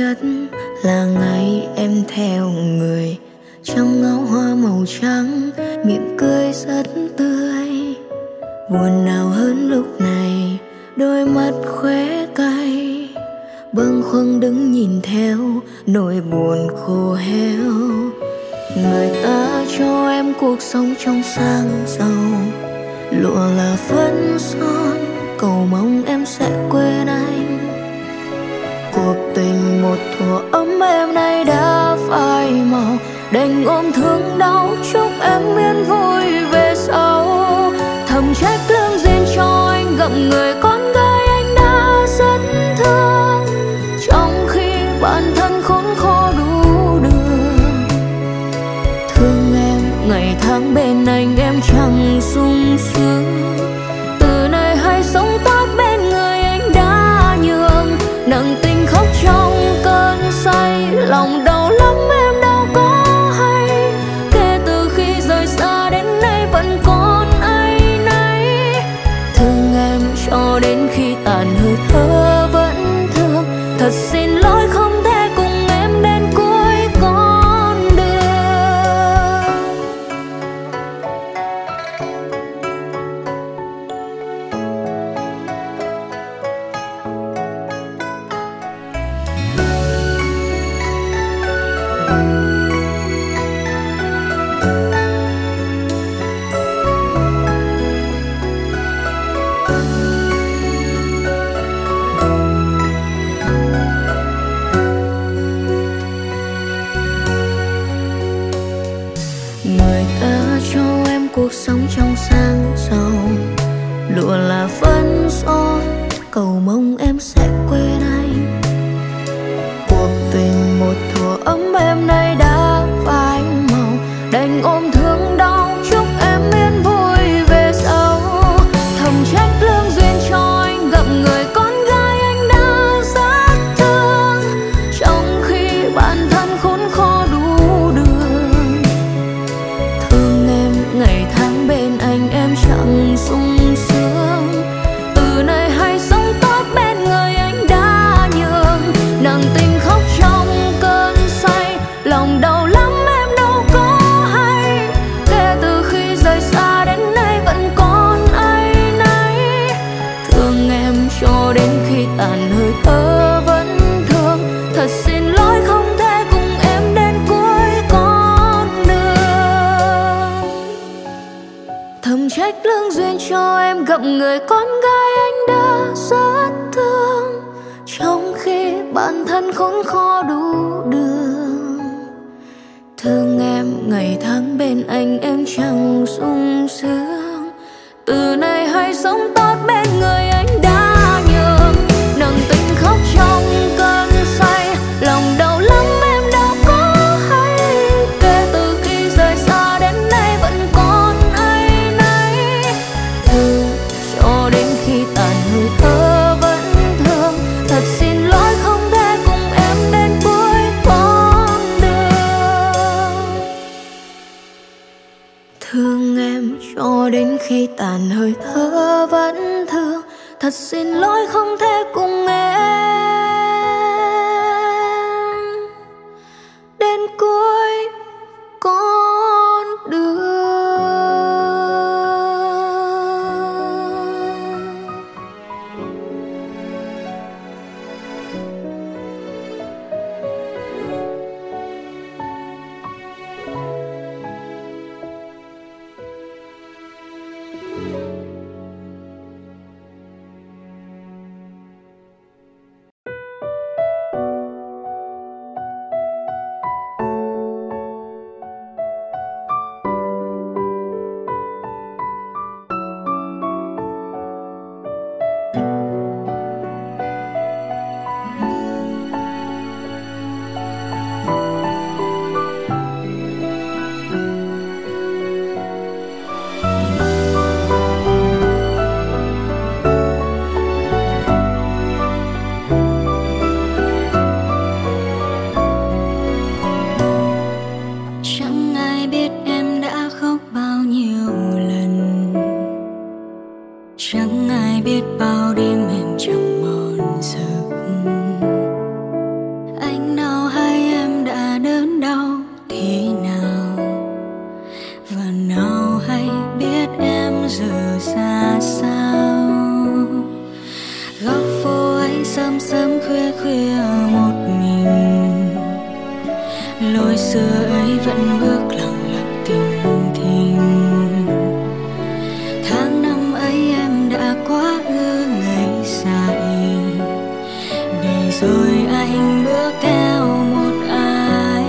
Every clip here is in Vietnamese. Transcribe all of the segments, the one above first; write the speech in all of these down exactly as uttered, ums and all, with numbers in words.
nhất là ngày em theo người trong áo hoa màu trắng, miệng cười rất tươi. Buồn nào hơn lúc này, đôi mắt khóe cay, bâng khuâng đứng nhìn theo nỗi buồn khô héo. Người ta cho em cuộc sống trong sang giàu, lụa là phấn son, cầu mong em sẽ quên anh. Cuộc tình một thuở ấm êm nay đã phai màu, đành ôm thương đau chúc em yên vui về sau. Thầm trách lương duyên cho anh gặp người con gái anh đã rất thương, trong khi bản thân khốn khổ đủ đường. Thương em ngày tháng bên anh em chẳng sung sướng, từ nay hãy sống tốt bên người anh đã nhường. Nặng tình khóc trong cơn say, lòng đau lắm em đâu có hay. Kể từ khi rời xa đến nay vẫn còn áy náy. Thương em cho đến khi tàn hơi thở vẫn thương. Thật xin lỗi không thể cùng em đến cuối con đường. Người ta cho em cuộc sống trong sang giàu, lụa là phấn son, cầu mong em sẽ quên anh. Cuộc tình một thuở ấm êm nay đã phai màu, đành ôm thương đau chúc em yên vui về sau. Thầm trách lương duyên cho anh gặp người con gái anh đã rất thương, trong khi bản thân khốn khổ đủ đường. Thương em ngày tháng bên anh em chẳng sung sướng, từ nay hãy sống tốt bên người anh đã nhường. Nặng tình khóc trong cơn say, lòng đau lắm em đâu có hay. Kể từ khi rời xa đến nay vẫn còn áy náy. Thương em cho đến khi tàn hơi thở vẫn thương. Thật xin lỗi không thể cùng em đến cuối con đường. Thầm trách lương duyên cho em gặp người con gái anh đã rất thương, trong khi bản thân khốn khó đủ đường. Thương em ngày tháng bên anh em chẳng sung sướng, từ nay hãy sống tốt bên người anh đã nhường. Nặng tình khóc trong cơn say, lòng đau lắm em đâu có hay. Kể từ khi rời xa đến nay vẫn còn áy náy. Thương cho đến khi tàn hơi thở vẫn thương. Thật xin lỗi không thể cùng em đến cuối con đường. Thương em cho đến khi tàn hơi thở vẫn thương. Thật xin lỗi không thể cùng em đến cuối con đường. bước lặng lặng thình thình. Tháng năm ấy em đã quá ư ngày dài, để rồi anh bước theo một ai.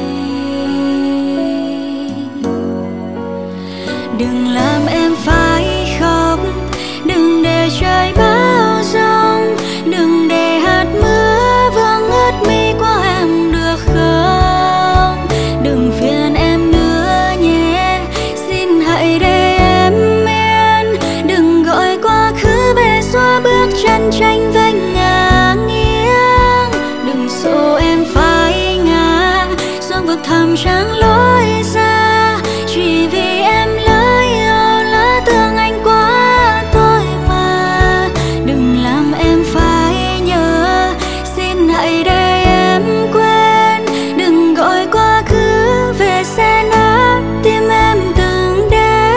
Đừng làm em phải khóc, đừng để trời bão giông, đừng để hạt mưa vương ướt mi qua em được không? Đừng phiền em nữa nhé, xin hãy để em yên. Đừng gọi quá khứ về xóa bước chân tranh vênh ngả nghiêng. Đừng dỗ em phải ngã xuống vực thẳm chẳng lối ra, chỉ vì em lỡ yêu lỡ thương anh quá thôi mà. Đừng làm em phải nhớ, xin hãy để em quên. Đừng gọi quá khứ về sẽ nát tim em từng đêm.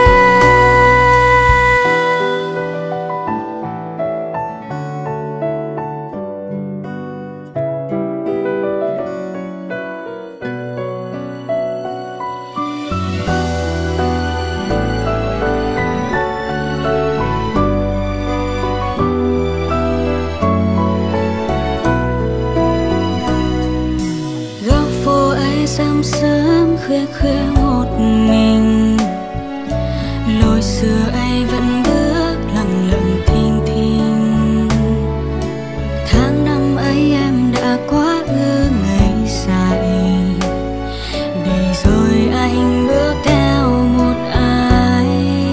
Góc phố ấy sớm sớm khuya khuya một mình, lối xưa ấy vẫn bước lặng lặng thình thình. Tháng năm ấy em đã quá ư ngày dài, để rồi anh bước theo một ai.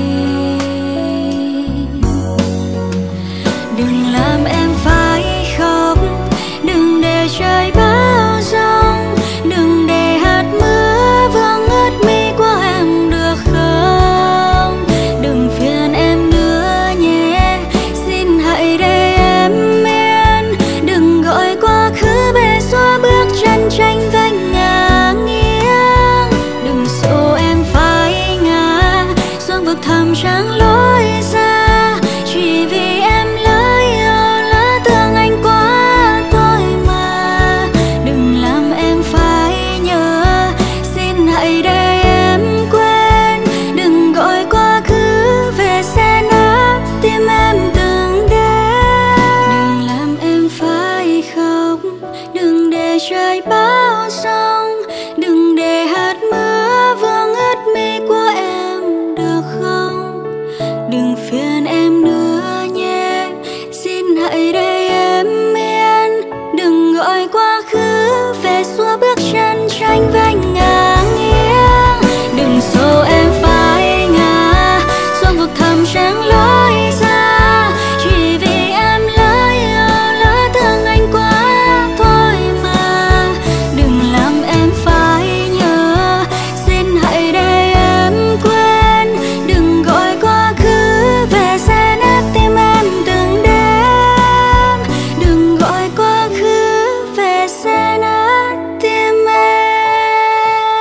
Đừng làm em phải khóc, đừng để trời bão giông, đừng để hạt mưa vương ướt mi qua em được không? Đừng phiền em nữa nhé, xin hãy để em yên. Đừng gọi quá khứ về xóa bước chân tranh vênh ngả nghiêng. Đừng dỗ em phải ngã xuống vực thẳm chẳng lối ra, chỉ vì em lỡ yêu lỡ thương anh quá thôi mà. Đừng làm em phải nhớ, xin hãy để em quên. Đừng gọi quá khứ về sẽ nát tim em từng đêm. Đừng làm em phải khóc, đừng để trời bão giông, đừng để hạt mưa vương ướt mi qua em được không? Đừng phiền em nữa nhé, xin hãy để em yên. Đừng gọi quá khứ về xóa bước chân tranh vênh ngả nghiêng. Đừng dỗ em phải ngã xuống vực thẳm chẳng lối ra, chỉ vì em lỡ yêu lỡ thương anh quá thôi mà. Đừng làm em phải nhớ, xin hãy để em quên. Đừng gọi quá khứ về sẽ nát tim em từng đêm. Đừng gọi quá khứ về sẽ nát tim em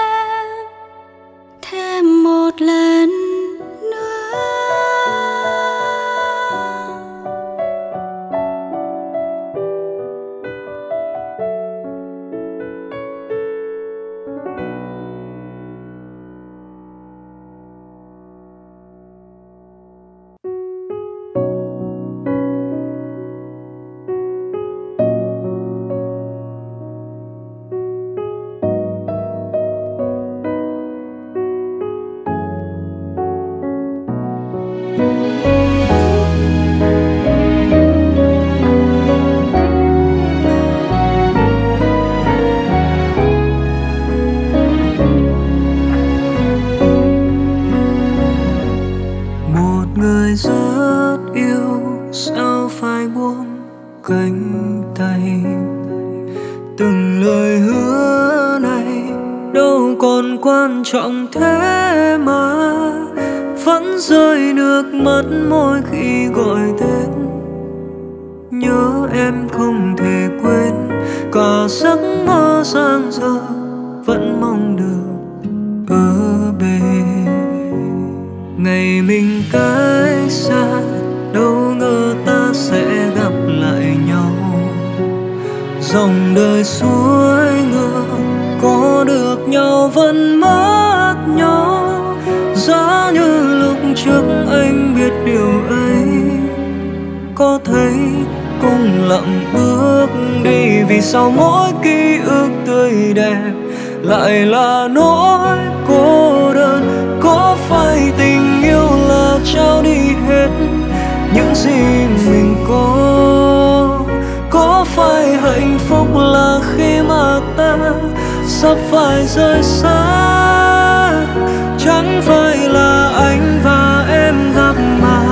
thêm một lần nữa. Một người rất yêu sao phải buông cánh tay. Từng lời hứa này đâu còn quan trọng thế mà vẫn rơi nước mắt mỗi khi gọi tên. Nhớ em không thể quên, cả giấc mơ giang dở vẫn mong được ở bên. Ngày mình cách xa đâu ngờ ta sẽ gặp lại nhau. Dòng đời xuôi ngược có có được nhau vẫn mất nhau. Giá như lúc trước anh biết điều ấy, có thấy cũng lặng bước đi. Vì sao mỗi ký ức tươi đẹp lại là nỗi cô đơn? Có phải tình yêu là trao đi hết những gì mình có? Có phải hạnh phúc là khi mà ta sắp phải rời xa? Chẳng phải là anh và em gặp mà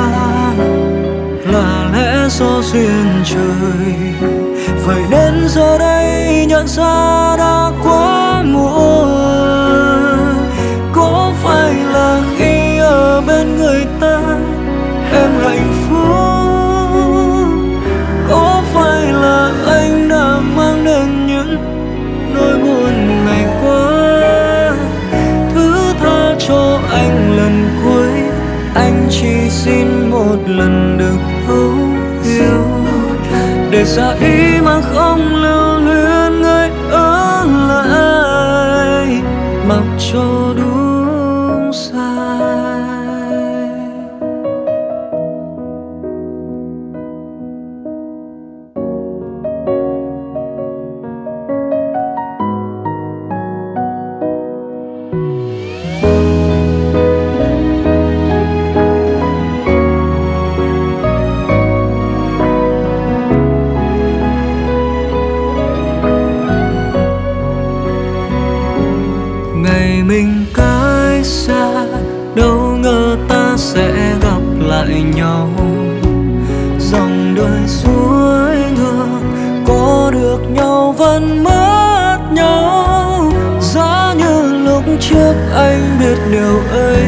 là lẽ do duyên trời. Vậy nên giờ đây nhận ra đã quá muộn. Có phải là khi ở bên người ta em hạnh phúc? Có phải là anh đã mang đến những nỗi buồn ngày qua? Thứ tha cho anh lần cuối, anh chỉ xin một lần được thấu hiểu. Để ra ý mà không lưu luyến người ở lại, mặc cho đúng sai. Ngày mình cách xa, đâu ngờ ta sẽ gặp lại nhau. Dòng đời xuôi ngược, có được nhau vẫn mất nhau. Giá như lúc trước anh biết điều ấy,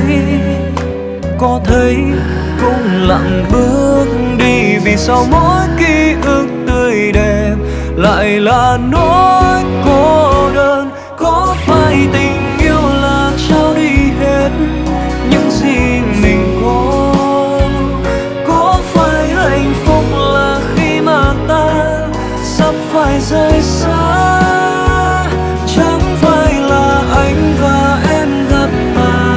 có thấy cũng lặng bước đi. Vì sao mỗi ký ức tươi đẹp lại là nỗi cô đơn? Có phải tình yêu là trao đi hết những gì mình có? Có phải hạnh phúc là khi mà ta sắp phải rời xa? Chẳng phải là anh và em gặp mà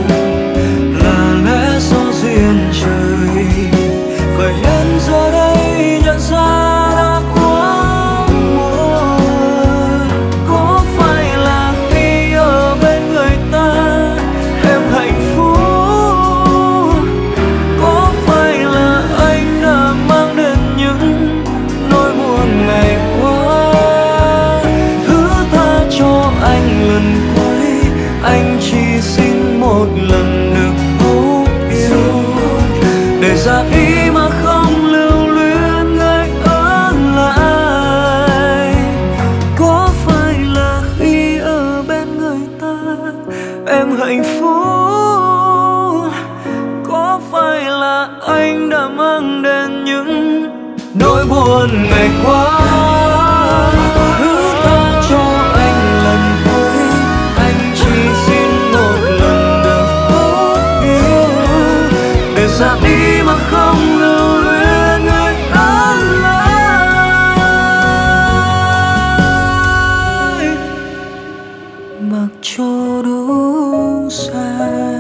là lẽ do duyên trời. Vậy nên giờ đây nhận ra đã quá muộn. Có phải là khi ở bên người ta em hạnh phúc? Có phải là anh đã mang đến những nỗi buồn ngày qua? Thứ tha cho anh lần cuối, anh chỉ xin một lần được thấu hiểu. Để ra ý mà không lưu luyến người ở lại. Có phải là khi ở bên người ta em hạnh phúc? Có phải là anh đã mang đến những nỗi buồn ngày qua? Thứ tha cho anh lần cuối, anh chỉ xin một lần được thấu hiểu. Để ra đi mà không lưu luyến người ở lại, mặc cho đúng sai.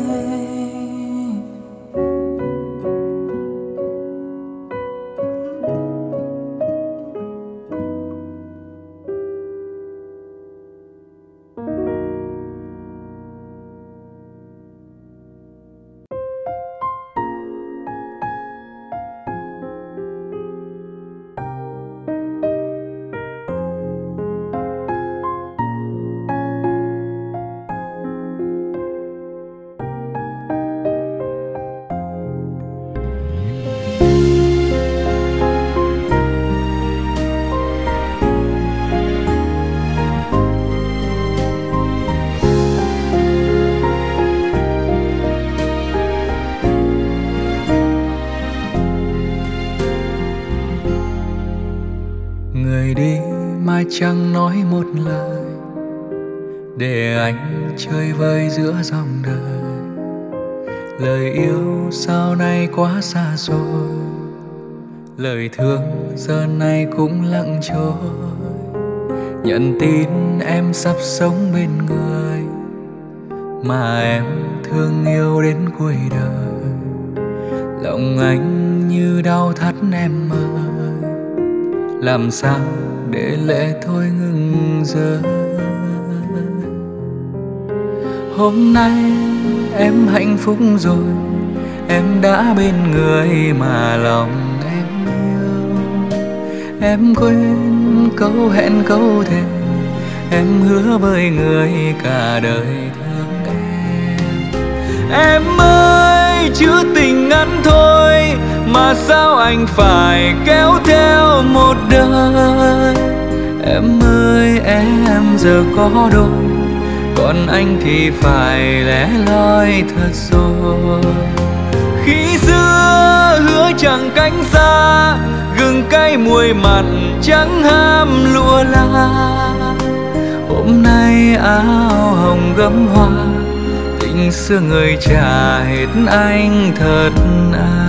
Người đi mai chẳng nói một lời, để anh chơi vơi giữa dòng đời. Lời yêu sau này quá xa xôi, lời thương giờ này cũng lặng trôi. nhận tin em sắp sống bên người mà em thương yêu đến cuối đời. Lòng anh như đau thắt em ơi, làm sao để lệ thôi ngừng rơi. Hôm nay em hạnh phúc rồi, em đã bên người mà lòng em yêu. Em quên câu hẹn câu thề, em hứa với người cả đời thương em. Em ơi chữ tình ngắn thôi mà sao anh phải kéo theo một đời. Em ơi em giờ có đôi, còn anh thì phải lẻ loi thật rồi. Khi xưa hứa chẳng cánh xa, gừng cay muối mặn chẳng ham lụa la. Hôm nay áo hồng gấm hoa, tình xưa người trả hết anh thật à.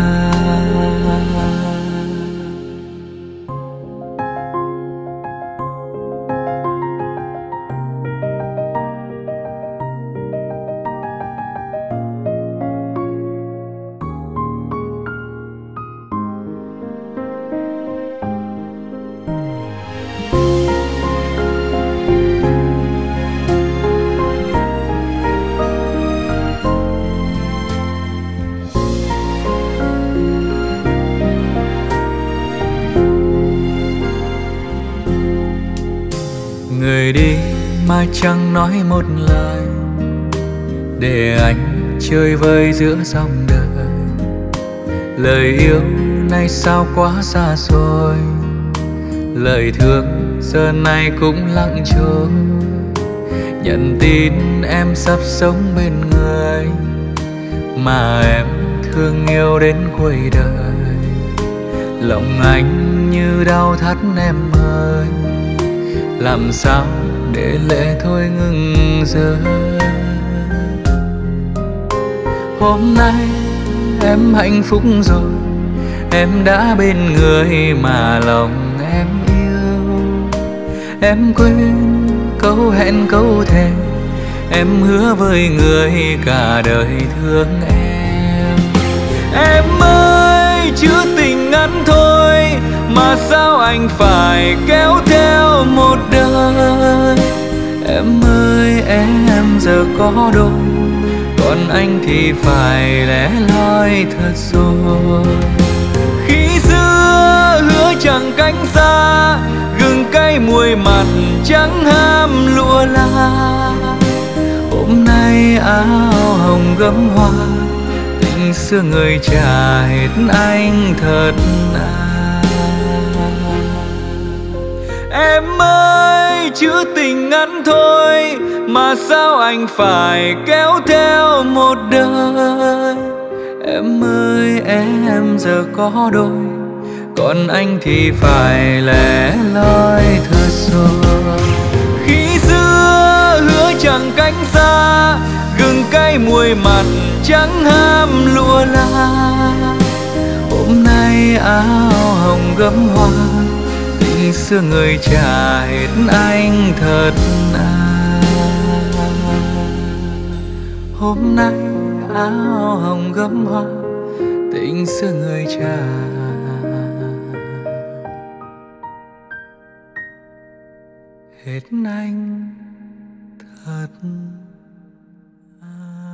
Người đi mai chẳng nói một lời, để anh chơi vơi giữa dòng đời. Lời yêu nay sao quá xa xôi, lời thương giờ này cũng lặng trôi. Nhận tin em sắp sống bên người mà em thương yêu đến cuối đời. Lòng anh như đau thắt em ơi, làm sao để lệ thôi ngừng rơi. Hôm nay em hạnh phúc rồi, em đã bên người mà lòng em yêu. Em quên câu hẹn câu thề, em hứa với người cả đời thương em. Em ơi chữ tình ngắn thôi mà sao anh phải kéo theo một đời. Em ơi em giờ có đôi, còn anh thì phải lẻ loi thật rồi. Khi xưa hứa chẳng cánh xa, gừng cay muối mặn chẳng ham lụa la. Hôm nay áo hồng gấm hoa, tình xưa người trả hết anh thật à. Em ơi chữ tình ngắn thôi mà sao anh phải kéo theo một đời. Em ơi em giờ có đôi, còn anh thì phải lẻ loi thật rồi. Khi xưa hứa chẳng cánh xa, gừng cay muối mặn chẳng ham lụa la. Hôm nay áo hồng gấm hoa, tình xưa người trả hết anh thật à. Hôm nay áo hồng gấm hoa, tình xưa người trả hết anh thật à.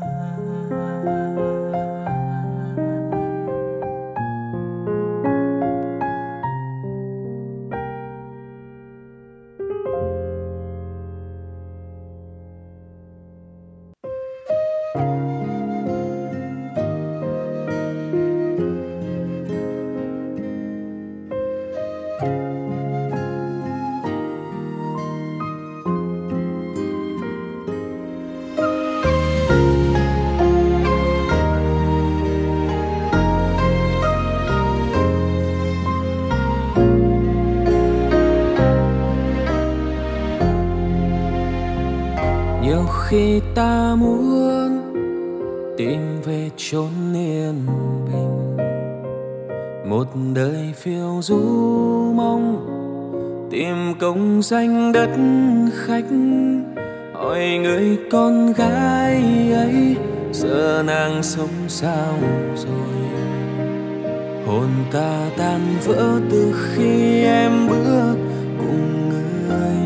Nhiều khi ta muốn tìm về chốn yên bình, một đời phiêu du mong tìm công danh đất khách, hỏi người con gái ấy giờ nàng sống sao rồi. Hồn ta tan vỡ từ khi em bước cùng người,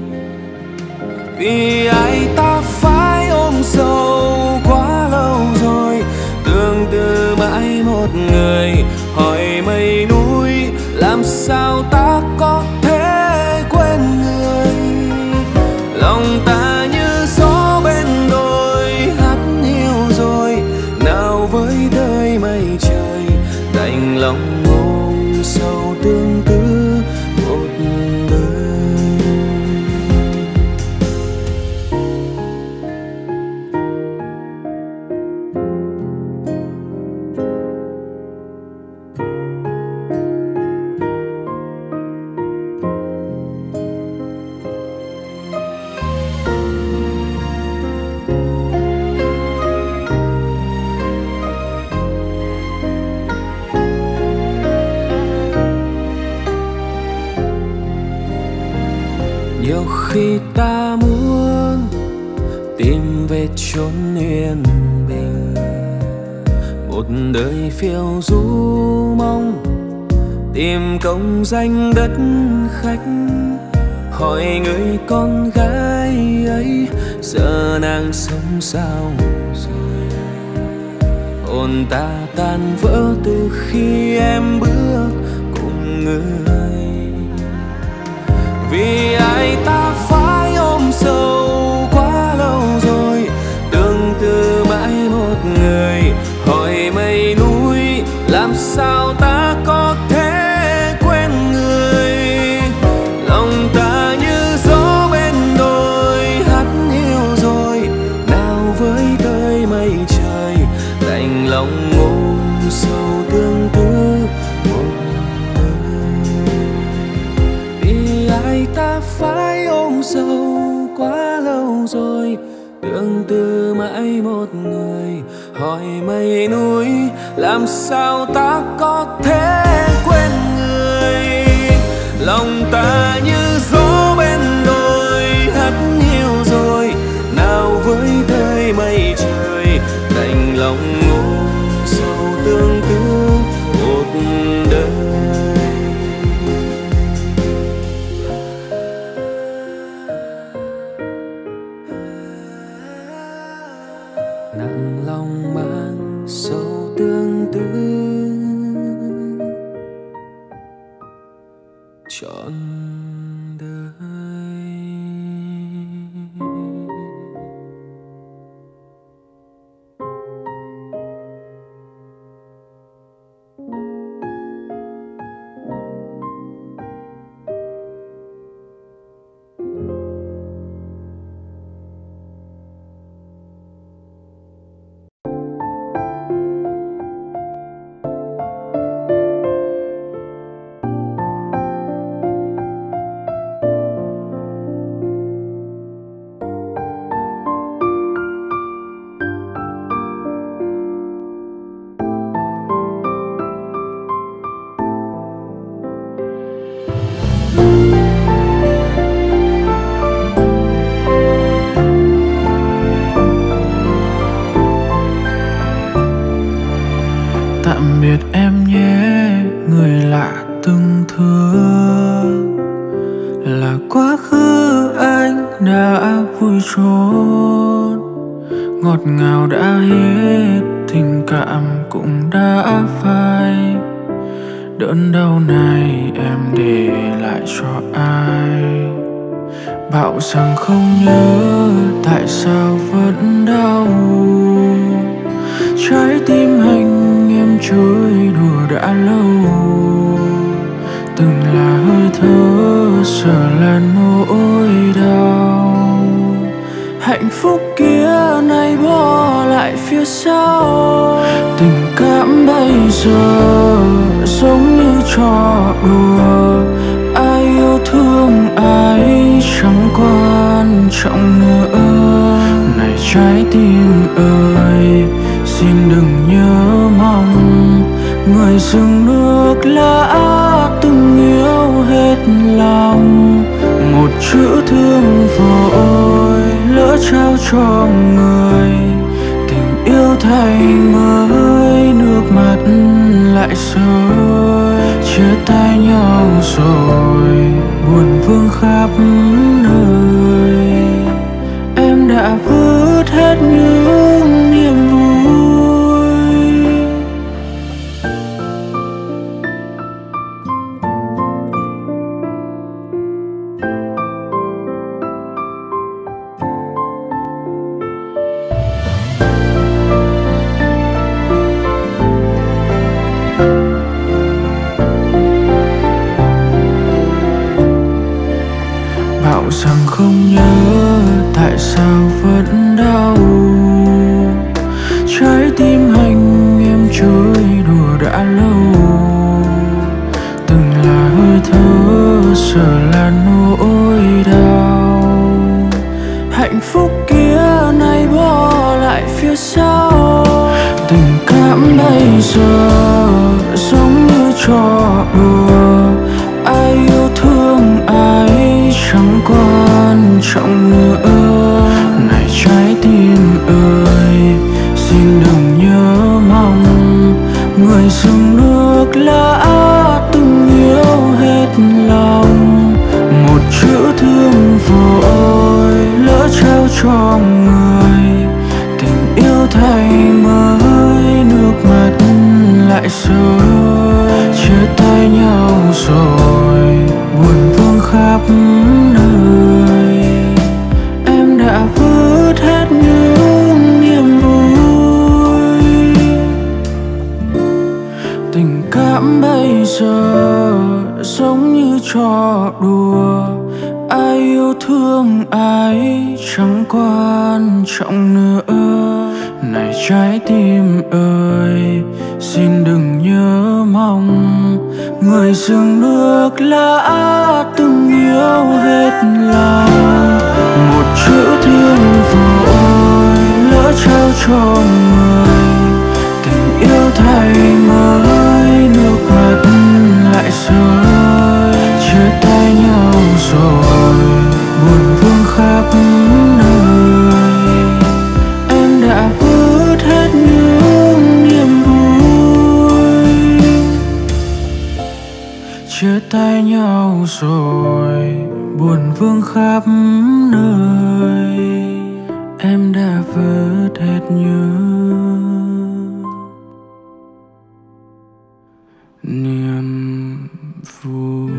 vì ai ta phải ôm sầu quá lâu rồi. Tương tư mãi một người, hỏi mây núi làm sao ta có thể quên người. Lòng ta như gió bên đồi hắt hiu rồi, nào với đời mây trời đành lòng ôm sâu tương tư một đời. Nhiều khi ta muốn tìm về chốn yên bình, một đời phiêu du mong tìm công danh đất khách, hỏi người con gái ấy giờ nàng sống sao rồi. Hồn ta tan vỡ từ khi em bước cùng người, vì ai ta phải ôm sâu quá lâu rồi. Tương tư mãi một người, hỏi mây núi làm sao ta có thể quên người. Lòng ta như gió bên đồi hắt hiu rồi, nào với đời mây trời đành lòng ôm sâu tương tư một đời. Vì ai ta phải ôm sâu quá lâu rồi. Tương tư mãi một người, hỏi mây núi làm sao ta có thể quên người. Lòng ta như gió bên đồi hắt hiu rồi, nào với đời mây trời đành lòng ôm sâu tương tư một đời. Nặng lòng mang sâu tương tư trọn đời. Tạm biệt em nhé, người lạ từng thưa là quá khứ anh đã vui trốn. Ngọt ngào đã hết, tình cảm cũng đã phai. Đớn đau này em để lại cho ai? Bảo rằng không nhớ, tại sao vẫn đau? Trái tim anh em trôi đùa đã lâu, từng là hơi thở giờ là nỗi đau. Hạnh phúc kia nay bỏ lại phía sau, tình cảm bây giờ giống như trò đùa. Ai yêu thương ai chẳng quan trọng nữa. Này trái tim ơi, xin đừng nhớ mong người dừng nước lã từng yêu hết lòng. vội lỡ trao cho người tình yêu thay mới, nước mắt lại rơi. Chia tay nhau rồi buồn vương khắp nơi, em đã vứt hết những niềm vui. Bảo rằng không nhớ tại sao vẫn đau, trái tim anh em chơi đùa đã lâu. Từng là hơi thở giờ là nỗi đau, hạnh phúc kia nay bỏ lại phía sau. Tình cảm bây giờ giống như trò đùa, ai yêu thương ai chẳng quan trọng nữa. Này trái tim ơi, xin đừng nhớ mong người dừng nước lã từng yêu hết lòng. Một chữ thương vội lỡ trao cho người tình yêu thay mới, nước mắt lại rơi. Chia tay nhau rồi buồn vương khắp nơi, em đã vứt hết những niềm vui. Tình cảm bây giờ giống như trò đùa, ai yêu thương ai chẳng quan trọng nữa. Này trái tim ơi, xin đừng nhớ mong người dừng nước lã từng yêu hết lòng. Một chữ thương vội lỡ trao cho người tình yêu thay mới, nước mắt lại rơi. Chia tay nhau rồi buồn vương khắp nơi, em đã vứt hết những niềm vui. Chia tay nhau rồi buồn vương khắp nơi, em đã vứt hết những niềm vui.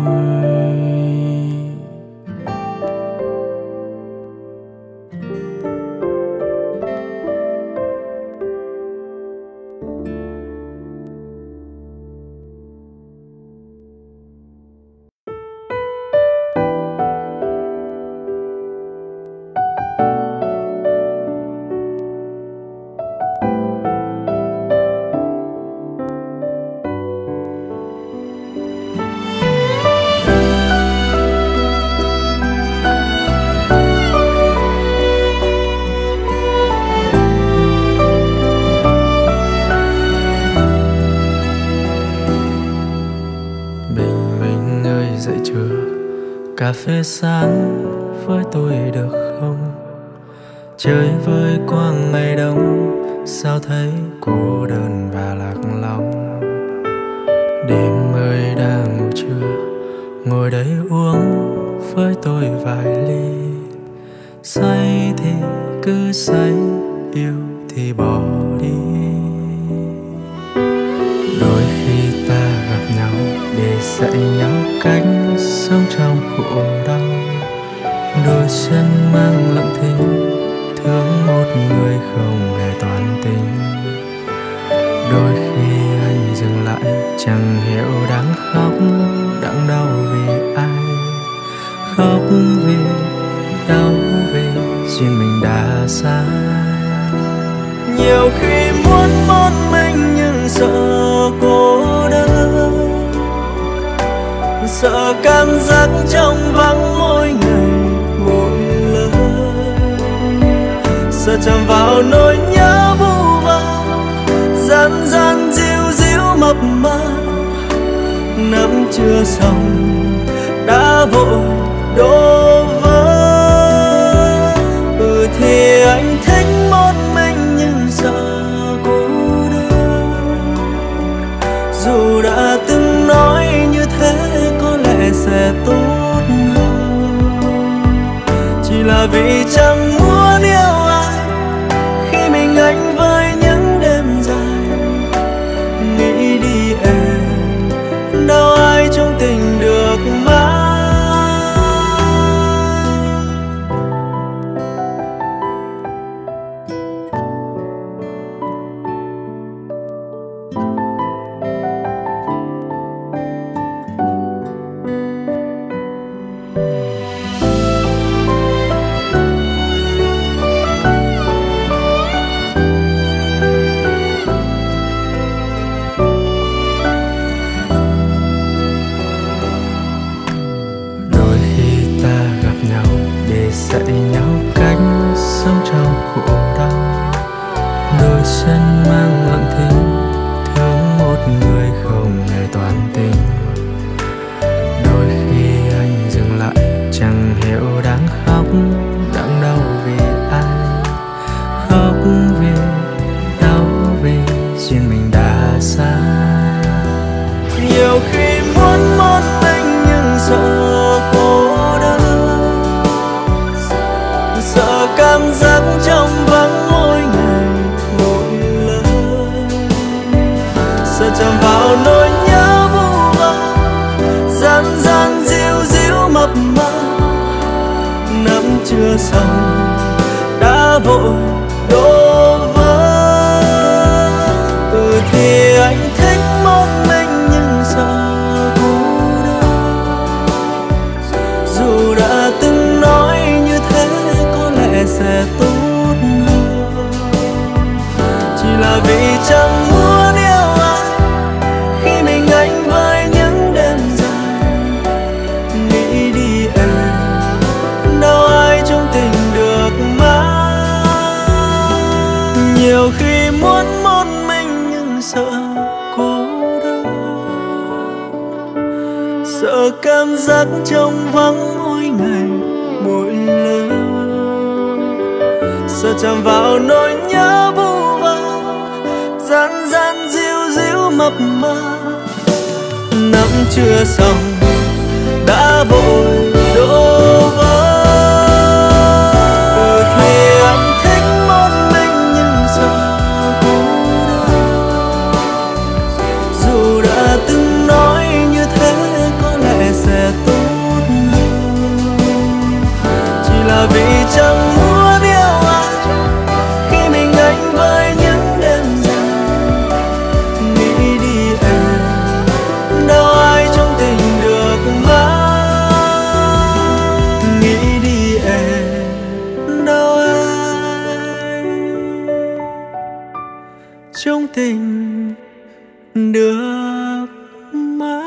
Cà phê sáng với tôi được không? Chơi với qua ngày đông, sao thấy cô đơn và lạc lòng. Đêm ơi đang ngủ trưa, ngồi đây uống với tôi vài ly. Say thì cứ say, yêu thì bỏ đi. Đôi khi ta gặp nhau để dạy nhau cách sống trong khổ đau. Đôi chân mang lặng thinh, thương một người không hề toàn tình. Đôi khi anh dừng lại, chẳng hiểu đang khóc, đang đau vì ai. Khóc vì, đau vì duyên mình đã xa. Nhiều khi muốn một mình nhưng sợ cô đơn, sợ cảm giác trong vắng mỗi ngày mỗi lần. Sợ chạm vào nỗi nhớ vu vơ, gian gian dịu dịu mập mờ. Nắm chưa xong đã vội đổ vỡ. Dù đã từng nói như thế có lẽ sẽ tốt hơn, chỉ là vì chẳng muốn yêu ai khi mình anh với những đêm dài. Nghĩ đi em, đâu ai trong tình được mãi. Dạy nhau cách sống trong khổ đau, đôi chân mang lặng thinh thương một người không hề toàn tình. Đôi khi anh dừng lại chẳng hiểu đáng khóc đáng đau vì ai, khóc vì đau vì duyên mình đã xa. Nhiều khi muốn một mình nhưng sợ cô đơn, sợ cảm giác trong vắng mỗi ngày mỗi lần, sợ chạm vào nỗi nhớ vu vơ gian gian díu díu mập mờ. Nắm chưa xong đã vội đổ vỡ. Ừ thì anh thích một mình nhưng sợ cô đơn, dù đã từng nói như thế sẽ tốt hơn, chỉ là vì chẳng muốn yêu ai khi mình anh với những đêm dài. Nghĩ đi em, đâu ai trong tình được mãi. Nhiều khi muốn một mình nhưng sợ cô đơn, sợ cảm giác trong vắng mỗi ngày mỗi lần, sợ chạm vào nỗi nhớ vu vơ gian gian díu díu mập mờ. Nắm chưa xong đã vội đổ vỡ. Ừ thì anh thích một mình nhưng sợ cô đơn, dù đã từng nói như thế có lẽ sẽ tốt hơn, chỉ là vì chẳng muốn trong tình được mãi.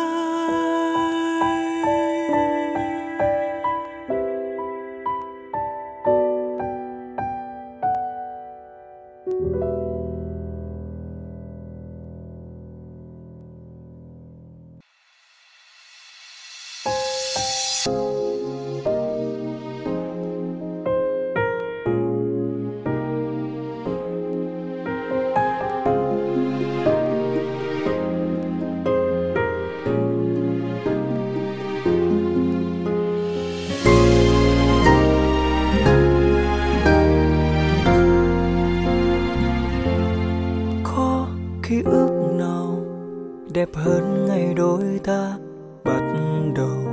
Ký ức nào đẹp hơn ngày đôi ta bắt đầu?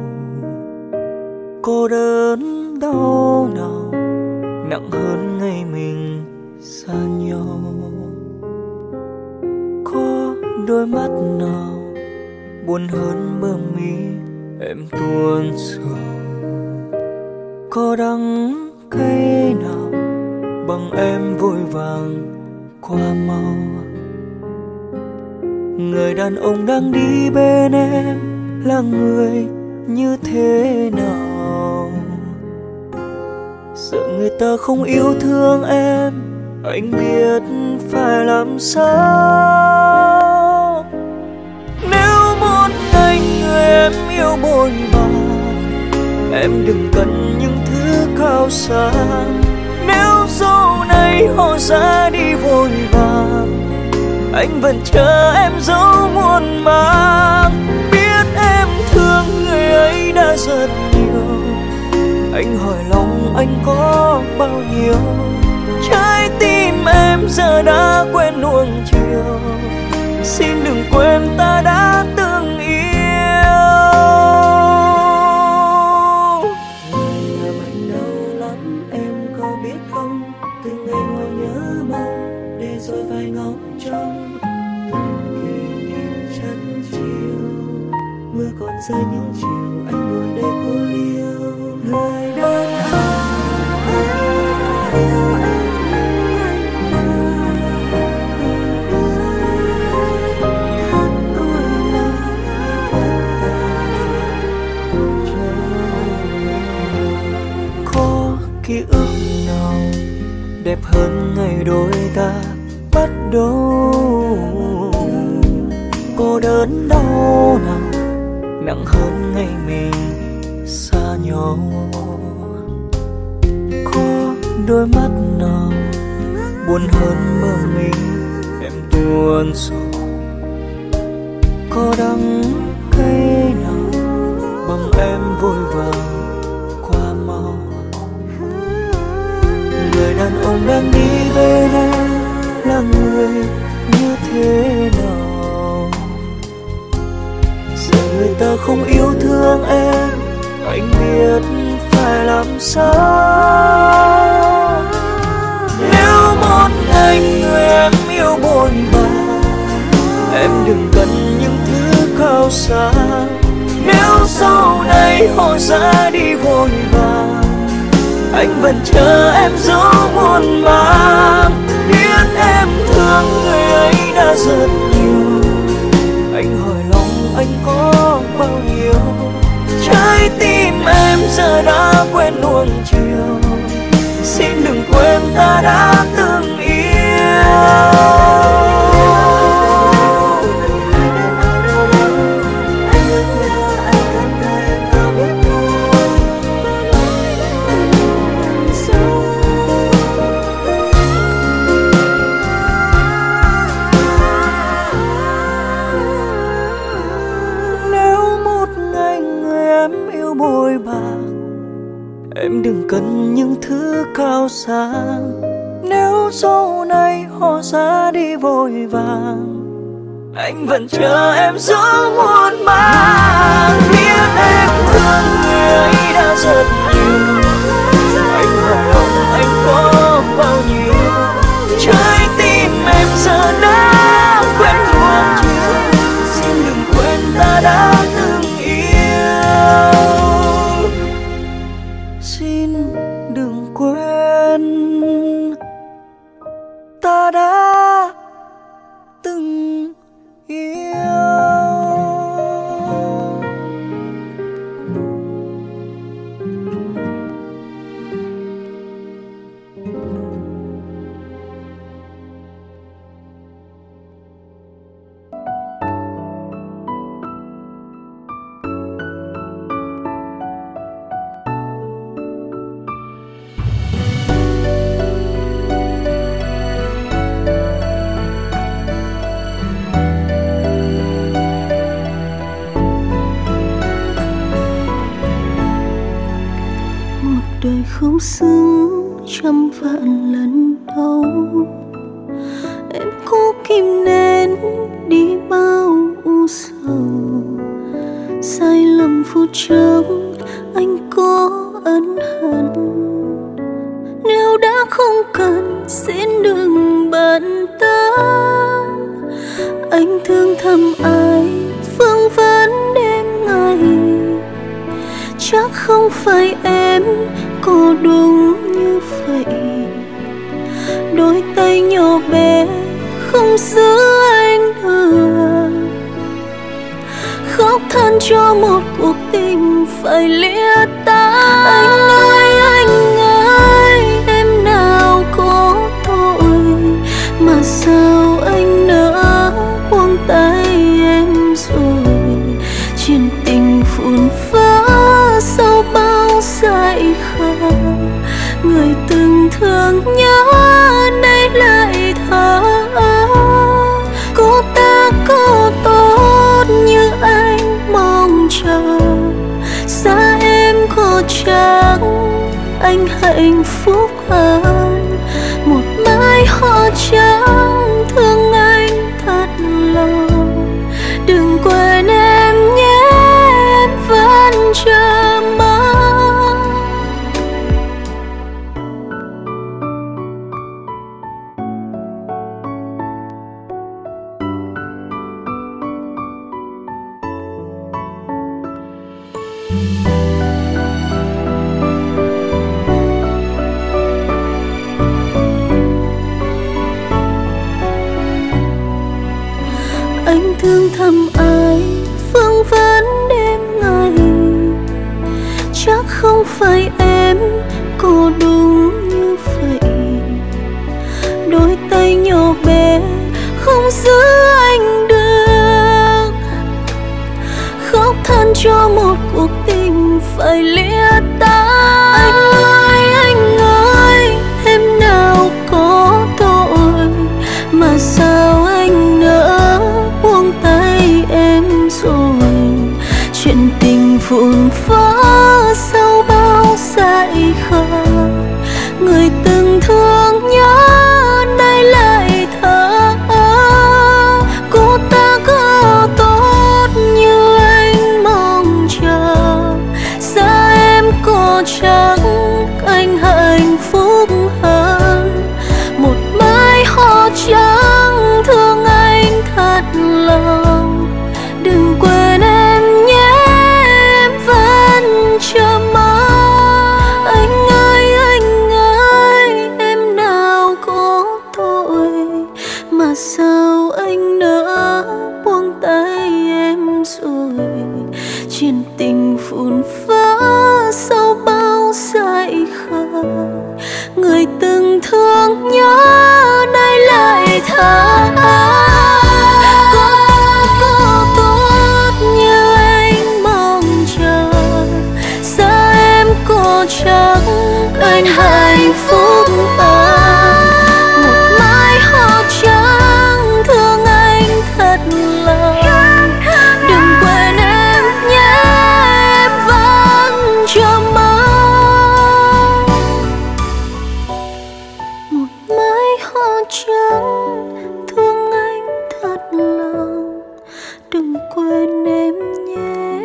Cô đơn đau nào nặng hơn ngày mình xa nhau? Có đôi mắt nào buồn hơn bờ mi em tuôn sầu? Có đắng cay nào bằng em vội vàng qua mau? Người đàn ông đang đi bên em là người như thế nào? Sợ người ta không yêu thương em, anh biết phải làm sao. Nếu một ngày người em yêu bội bạc, em đừng cần những thứ cao xa. Nếu sau này họ ra đi vội vàng, anh vẫn chờ em dấu muôn màng. Anh hỏi lòng anh có bao nhiêu, trái tim em giờ đã quên nuông chiều. Xin đừng quên ta đã từng yêu. Người làm anh đau lắm em có biết không, từng ngày ngồi nhớ mong để rồi phải ngóng trông từng kỷ niệm chân chiều. Mưa còn rơi những chiều anh ngồi đây cô liêu. Người đàn ông yêu em ký ức nào đẹp hơn ngày đôi ta bắt đầu, cô đớn đau nào nặng hơn ngày mình xa nhau. Có đôi mắt nào buồn hơn mơ mình em tuôn rồi. Có đắng cay nào bằng em vội vàng qua mau. Người đàn ông đang đi bên em là người như thế nào? Giờ người ta không yêu thương em, anh biết phải làm sao. Nếu một ngày người em yêu bội bạc, em đừng cần những thứ cao xa. Nếu sau này họ ra đi vội vàng, anh vẫn chờ em dấu muôn vàng. Biết em thương người ấy đã rất nhiều, anh hỏi lòng anh có bao nhiêu, trái tim em giờ đã quên nuông chiều. Xin đừng quên ta đã từng yêu. Em đừng cần những thứ cao xa. Nếu sau này họ ra đi vội vàng, anh vẫn chờ em giữa muôn vàng. Biết em thương người ấy đã rất nhiều, anh hỏi lòng anh có bao nhiêu, trái tim em giờ đã quên nuông chiều. Xin đừng quên ta đã từng yêu. Xin đừng quên ta đã từng yêu. Đời không xứng trăm vạn lần đâu, em cố kìm nén đi bao u sầu. Sai lầm phút chốc anh có ân hận, nếu đã không cần xin đừng bận tâm. Anh thương thầm ai phương vấn đêm ngày, chắc không phải em có đúng như vậy. Đôi tay nhỏ bé không giữ anh được, khóc than cho một cuộc tình phải lìa tay. Anh ơi anh ơi, em nào có tội mà sao anh nỡ buông tay em rồi. Chuyện tình phun phá sau bao dại khờ, người từng thương nhớ nay lại thở. Cô ta có tốt như anh mong chờ, xa em có hạnh phúc hơn. Một mai hoa trắng thương anh thật lòng, đừng quên em nhé, em vẫn chờ mong. Anh thương thầm ai vương vấn đêm ngày, chắc không phải em cô đúng như vậy. Đôi tay nhỏ bé không giữ anh được, khóc than cho một cuộc tình phải lìa tay. Anh ơi anh ơi, em nào có tội mà sao anh nỡ buông tay em rồi. Chuyện tình vụn vỡ sau bao dại khờ, người từng thương nhớ nay lại thở. Cô ta có tốt như anh mong chờ, xa em có chắc anh hạnh phúc hơn. Một mai hoa trắng thương anh thật lòng, đừng quên em nhé, em vẫn chờ mong. Anh ơi anh ơi, em nào có tội mà sao anh nỡ buông tay em rồi. Chuyện tình vụn vỡ sau bao dại khờ, người từng thương nhớ nay lại thở. Có có tốt như anh mong chờ, xa em có chắc anh hạnh phúc hơn. Một mai hoa trắng thương anh thật lòng, đừng quên em nhé, em vẫn chờ mong. Một mai hoa trắng thương anh thật lòng, đừng quên em nhé,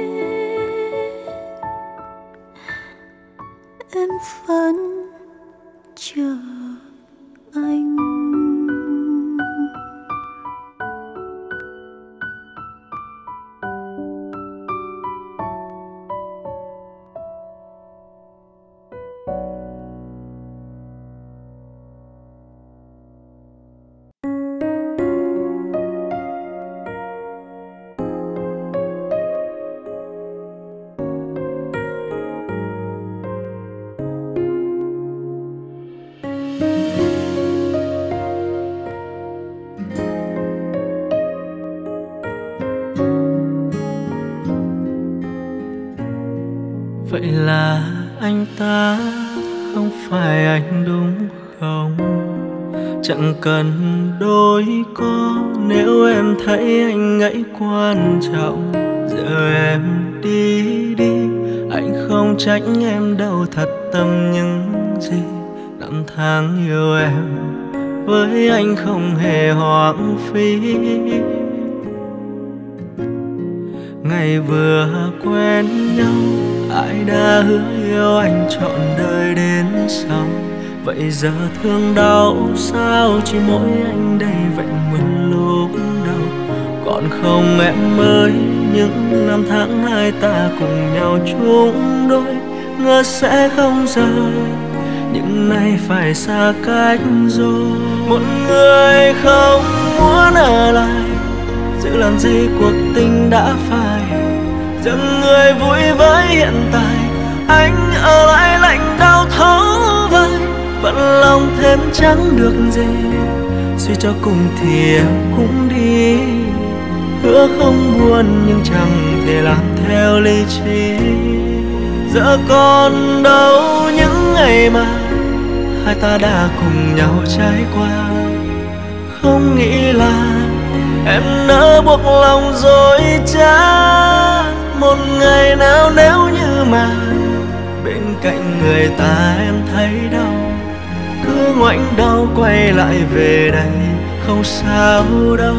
em vẫn chờ anh. Vậy là anh ta không phải anh đúng không? Chẳng cần đôi co nếu em thấy anh ấy quan trọng. Giờ em đi đi, anh không trách em đâu, thật tâm những gì năm tháng yêu em với anh không hề hoang phí. Ngày vừa quen nhau ai đã hứa yêu anh trọn đời đến sau. Vậy giờ thương đau sao chỉ mỗi anh đây vẹn nguyên lúc đầu. Còn không em ơi, những năm tháng hai ta cùng nhau chung đôi, ngờ sẽ không rời nhưng nay phải xa cách rồi. Một người không muốn ở lại, giữ làm gì cuộc tình đã phai. Dừng người vui với hiện tại, anh ở lại lạnh đau thấu vai. Vẫn lòng thêm chẳng được gì, suy cho cùng thì em cũng đi. Hứa không buồn nhưng chẳng thể làm theo lý trí. Giờ còn đâu những ngày mà hai ta đã cùng nhau trải qua. Không nghĩ là em nỡ buộc lòng dối trá. Một ngày nào nếu như mà bên cạnh người ta em thấy đau, cứ ngoảnh đầu quay lại về đây không sao đâu.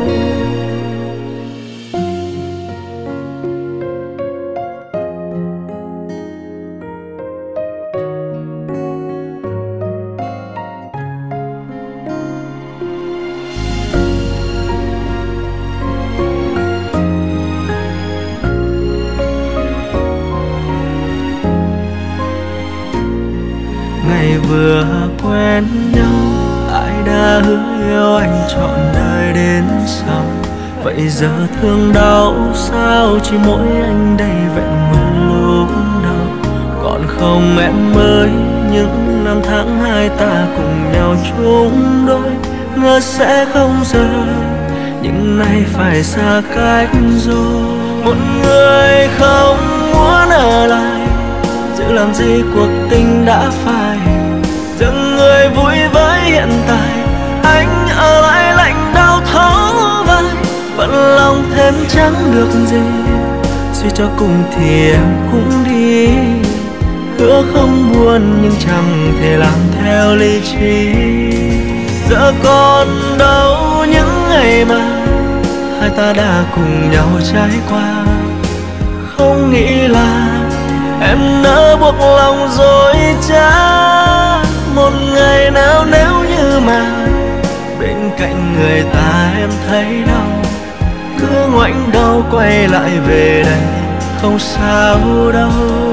Ngày vừa quen nhau, ai đã hứa yêu anh trọn đời đến sau. Vậy giờ thương đau sao chỉ mỗi anh đây vẹn nguyên lúc đầu. Còn không em ơi, những năm tháng hai ta cùng nhau chung đôi, ngờ sẽ không rời, nhưng nay phải xa cách rồi. Một người không muốn ở lại, giữ làm gì cuộc tình đã phai. Dừng người vui với hiện tại, anh ở lại lạnh đau thấu vai. Bận lòng thêm chẳng được gì, suy cho cùng thì em cũng đi. Hứa không buồn nhưng chẳng thể làm theo lý trí. Giờ còn đâu những ngày mà hai ta đã cùng nhau trải qua. Không nghĩ là em nỡ buộc lòng dối trá. Một ngày nào nếu như mà bên cạnh người ta em thấy đau, cứ ngoảnh đầu quay lại về đây không sao đâu.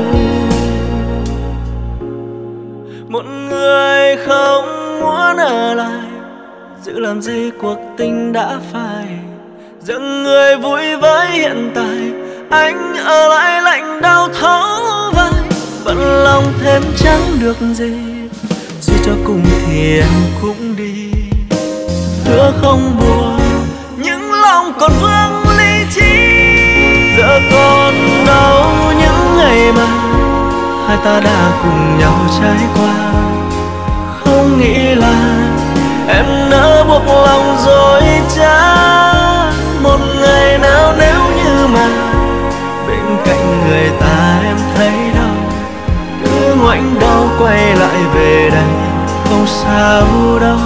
Một người không muốn ở lại, giữ làm gì cuộc tình đã phai. Dừng người vui với hiện tại, anh ở lại lạnh đau thấu vai. Bận lòng thêm chẳng được gì, suy cho cùng thì em cũng đi. Hứa không buồn nhưng lòng còn vương lý trí. Giờ còn đâu những ngày mà hai ta đã cùng nhau trải qua. Không nghĩ là em nỡ buộc lòng dối trá. Một ngày nào nếu như mà bên cạnh người ta em thấy đau, cứ ngoảnh đầu quay lại về đây không sao đâu.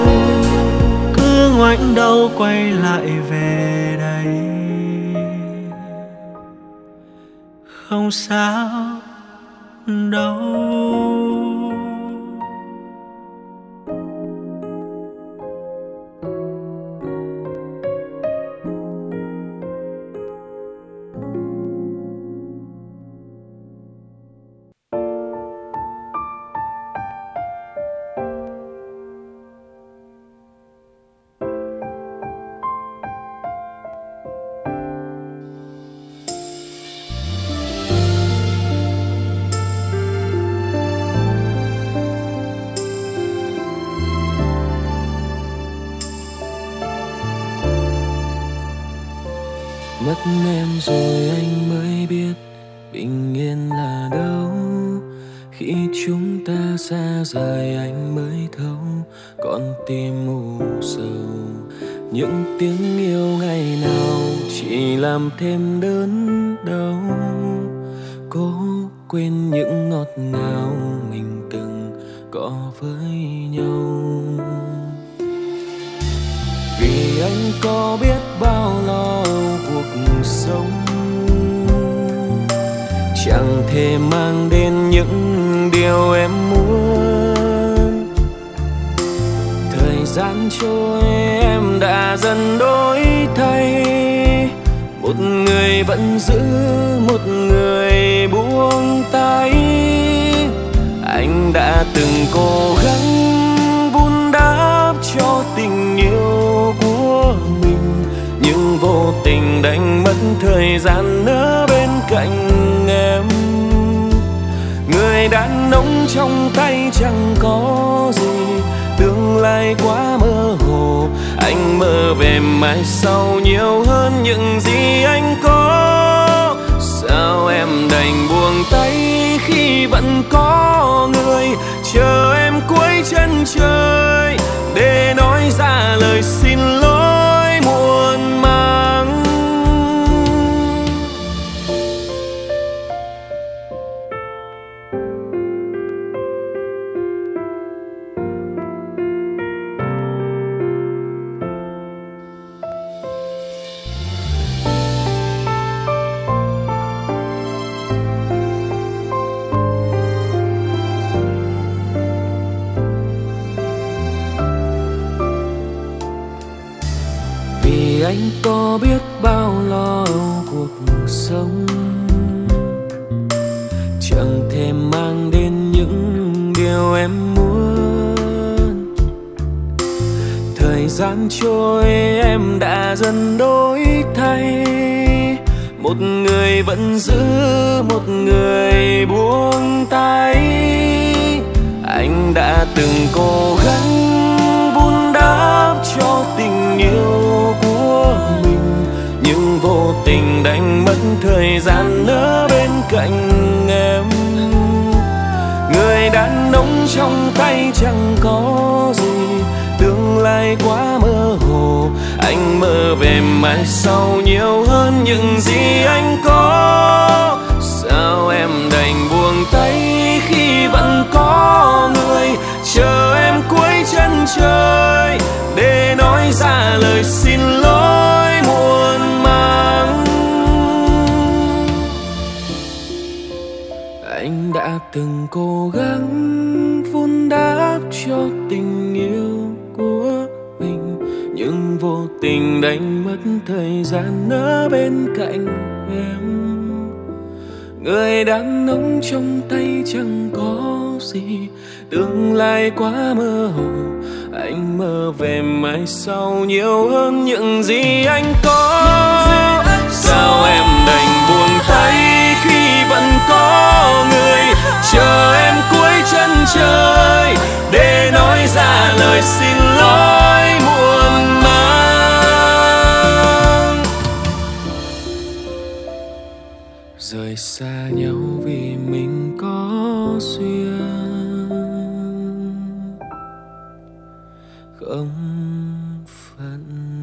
Cứ ngoảnh đầu quay lại về đây không sao đâu. Mất em rồi anh mới biết bình yên là đâu. Khi chúng ta xa rời anh mới thấu con tim mù sầu. Những tiếng yêu ngày nào chỉ làm thêm đớn đau. Cố quên những ngọt ngào mình từng có với nhau. Vì anh có biết bao lo cuộc sống, chẳng thể mang đến những điều em muốn. Thời gian trôi em đã dần đổi thay, một người vẫn giữ, một người buông tay. Anh đã từng cố gắng vun đắp cho tình yêu của mình, nhưng vô tình đánh mất thời gian ở bên cạnh em. Người đàn ông trong tay chẳng có gì, tương lai quá mơ hồ. Anh mơ về mai sau nhiều hơn những gì anh có. Sao em đành buông tay khi vẫn có người chờ em cuối chân trời để nói ra lời xin lỗi muộn màng. biết bao lo âu cuộc sống, chẳng thể mang đến những điều em muốn. Thời gian trôi em đã dần đổi thay, một người vẫn giữ, một người buông tay. Anh đã từng cố gắng vun đắp cho tình yêu của mình, nhưng vô tình đánh mất thời gian ở bên cạnh em. Người đàn ông trong tay chẳng có gì, tương lai quá mơ hồ. Anh mơ về mai sau nhiều hơn những gì anh có. Sao em đành buông tay khi vẫn có người chờ em cuối chân trời, để nói ra lời xin lỗi muộn màng. Anh đã từng cố gắng vun đắp cho tình yêu của mình, nhưng vô tình đánh mất thời gian ở bên cạnh em. Người đàn ông trong tay chẳng có gì, tương lai quá mơ hồ. Anh mơ về mai sau nhiều hơn những gì anh có. Sao em đành buông tay khi vẫn có người chờ em cuối chân trời, để nói ra lời xin lỗi muộn màng. Rời xa nhau vì mình có duyên không phận.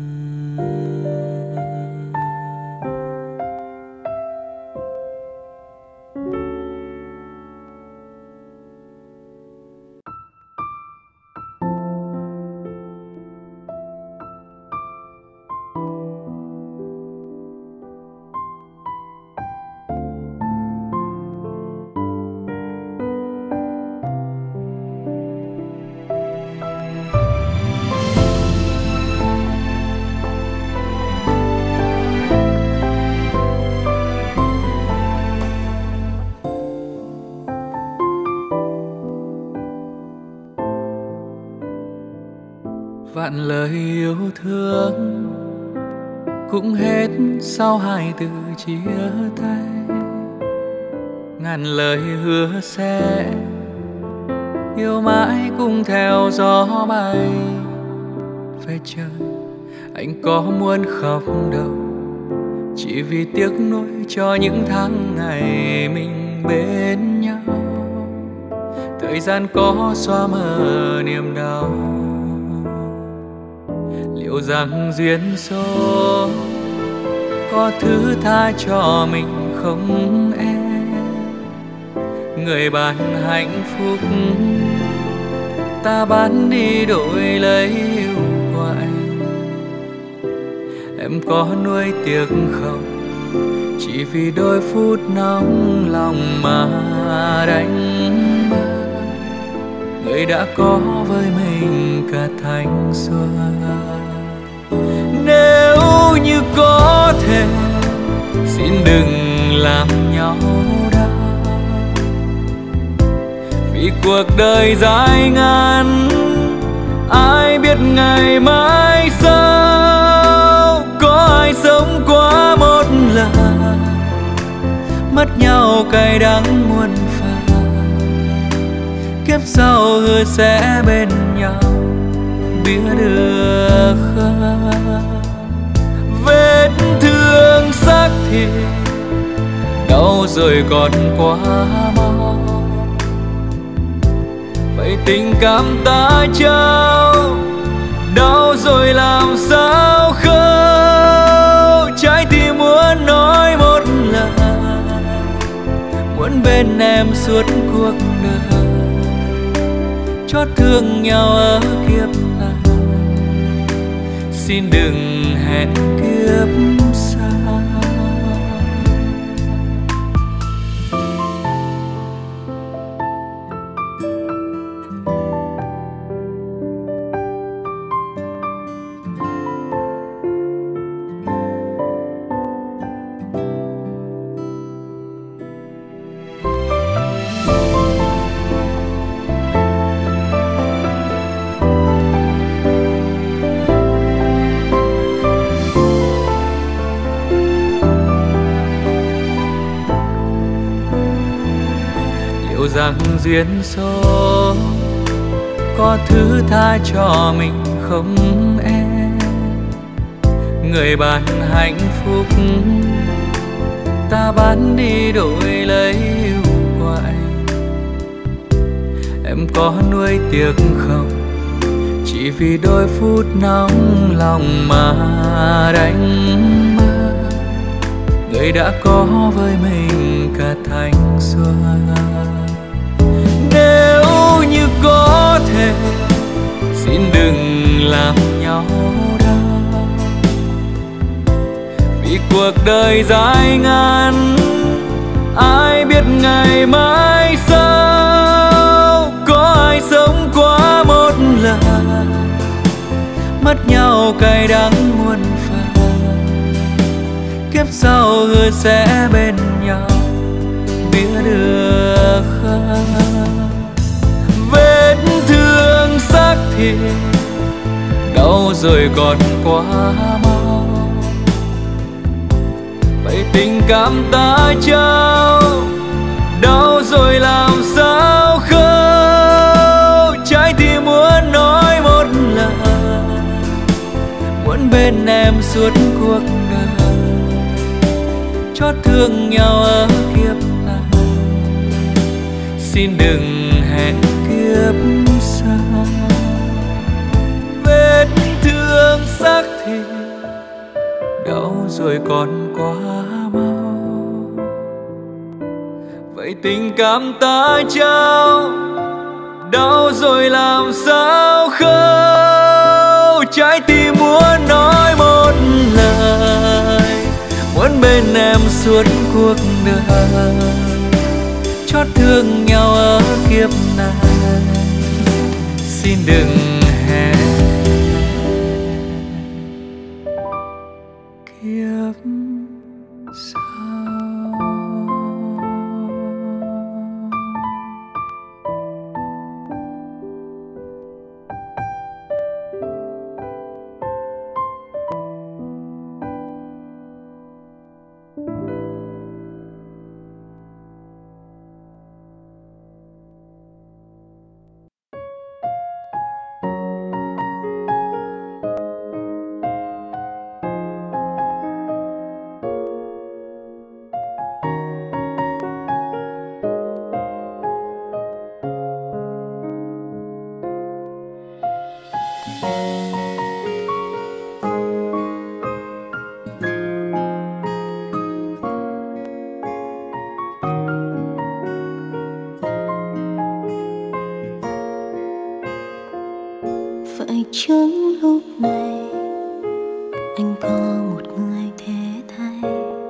Vạn lời yêu thương cũng hết sau hai từ chia tay. Ngàn lời hứa sẽ yêu mãi cùng theo gió bay. Về trời anh có muốn khóc đâu, chỉ vì tiếc nuối cho những tháng ngày mình bên nhau. Thời gian có xóa mờ niềm đau, liệu rằng duyên số có thứ tha cho mình không em? Người ban hạnh phúc ta bán đi đổi lấy yêu của anh. Em có nuối tiếc không, chỉ vì đôi phút nóng lòng mà đánh mất người đã có với mình cả thanh xuân. Nếu như có thể xin đừng làm nhau đau, vì cuộc đời dài ngắn ai biết ngày mai sau. Có ai sống quá một lần, mất nhau cay đắng muôn phần. Kiếp sau hứa sẽ bên nhau, biết được không? Vết thương xác thịt đau rồi còn quá mau, vậy tình cảm ta trao đau rồi làm sao khâu. Trái tim muốn nói một lần, muốn bên em suốt cuộc đời, chót thương nhau ở kiếp này. Xin đừng hẹn kiếp sau. rằng duyên số có thứ tha cho mình không em. Người bạn hạnh phúc ta bán đi đổi lấy yêu của anh. Em có nuối tiếc không, chỉ vì đôi phút nóng lòng mà đánh mất người đã có với mình cả thanh xuân. Nếu như có thể xin đừng làm nhau đau, vì cuộc đời dài ngắn ai biết ngày mai sau. Có ai sống quá một lần, mất nhau cay đắng muôn phần. Kiếp sau hứa sẽ bên nhau, biết được không? Vết thương xác thịt đau rồi còn quá mau, vậy tình cảm ta trao đau rồi làm sao khâu. Trái tim muốn nói một lời, muốn bên em suốt cuộc đời, chót thương nhau ở kiếp này, xin đừng hẹn kiếp sau. Vết thương xác thịt đau rồi còn quá mau, vậy tình cảm ta trao đau rồi làm sao khâu. Trái tim muốn nói một lời, muốn bên em suốt cuộc đời, chót thương nhau ở kiếp này, xin đừng hẹn kiếp sau. Vậy chừng lúc này anh có một người thế thay,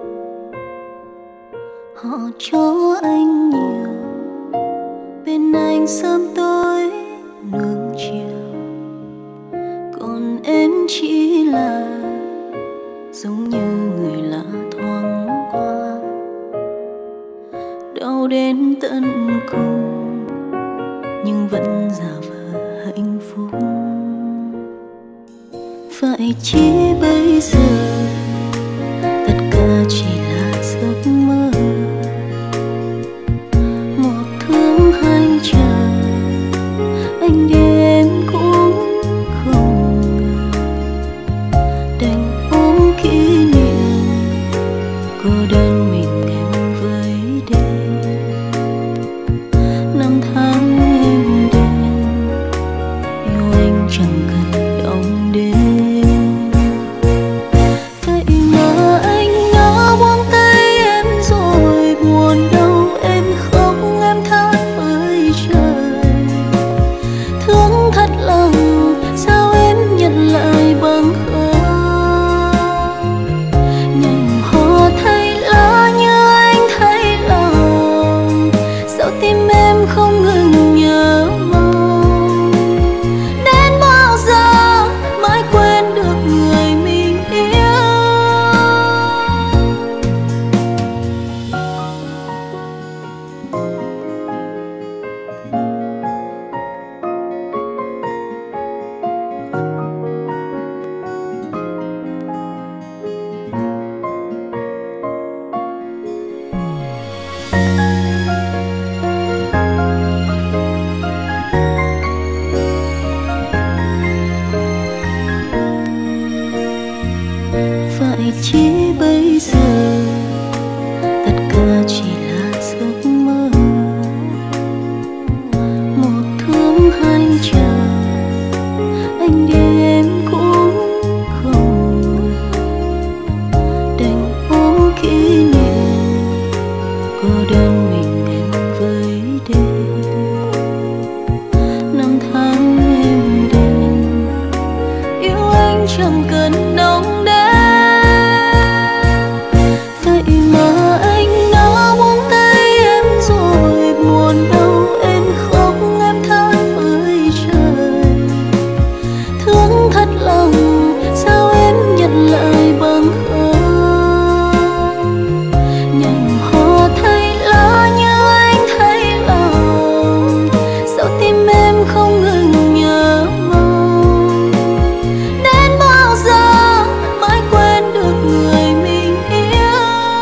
họ cho anh nhiều, bên anh sớm tối nuông chiều, còn em chỉ là giống như người lạ thoáng qua, đau đến tận cùng nhưng vẫn giả vờ hạnh phúc. Vậy chỉ bây giờ tất cả chỉ là giấc mơ, một thương hai chờ anh đi em cũng không ngờ, đành ôm kỷ niệm cô đơn mình em với đêm. Năm tháng êm đềm yêu anh chẳng cần đong đêm, vậy mà anh đã buông cô đơn mình em với đêm. Năm tháng êm đềm, yêu anh chẳng cần đong đếm. Vậy mà anh đã buông tay em rồi, buồn đau em khóc em than với trời. Thương thật lòng sao em nhận lại bằng không. Nhành hoa thay lá như anh thấy lòng, sao tim em không ngừng nhớ mong. Đến bao giờ mới quên được người mình yêu.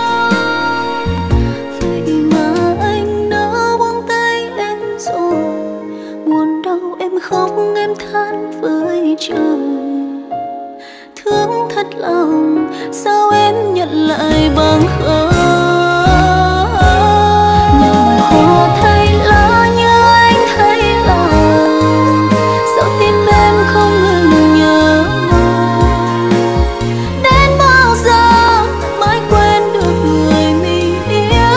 Vậy mà anh đã buông tay em rồi, buồn đau em khóc em than với trời. Thương thật lòng sao em nhận lại bằng không. Nhành hoa thay lá như anh thấy lòng, sao tim em không ngừng nhớ mong. Đến bao giờ mới quên được người mình yêu.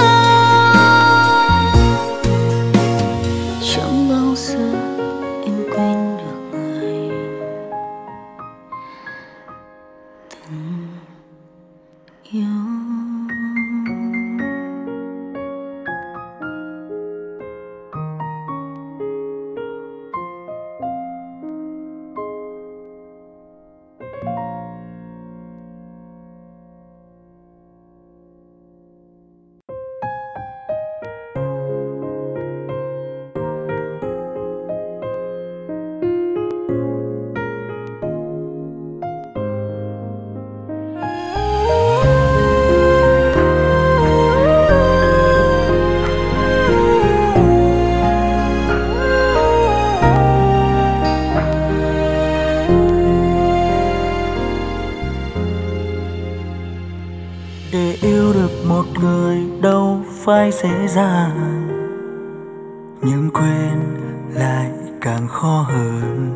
Chẳng bao giờ em quên được người từng yêu. Để yêu được một người đâu phải dễ dàng, nhưng quên lại càng khó hơn.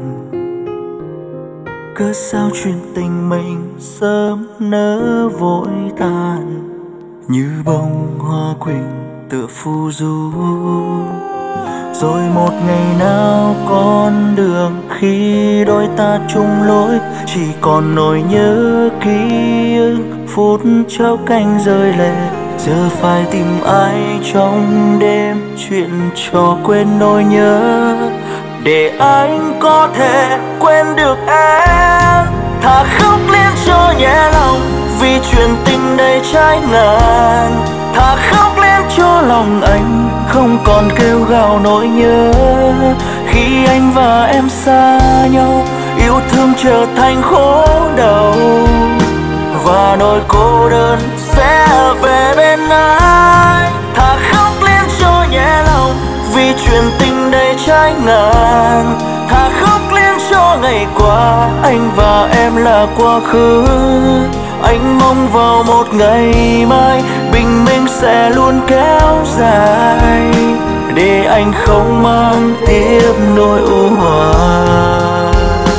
Cớ sao chuyện tình mình sớm nỡ vội tàn, như bông hoa quỳnh tựa phù du. Rồi một ngày nào con đường khi đôi ta chung lối, chỉ còn nỗi nhớ ký ức phút chốc anh rơi lệ. Giờ phải tìm ai trong đêm chuyện cho quên nỗi nhớ, để anh có thể quên được em. Thà khóc lên cho nhẹ lòng vì chuyện tình đầy trái ngang. Thà khóc lên cho lòng anh không còn kêu gào nỗi nhớ. Khi anh và em xa nhau, yêu thương trở thành khổ đau, và nỗi cô đơn sẽ về bên ai. Thà khóc lên cho nhẹ lòng vì chuyện tình đầy trái ngang. Thà khóc lên cho ngày qua anh và em là quá khứ. Anh mong vào một ngày mai bình minh sẽ luôn kéo dài, để anh không mang tiếp nỗi u hoài.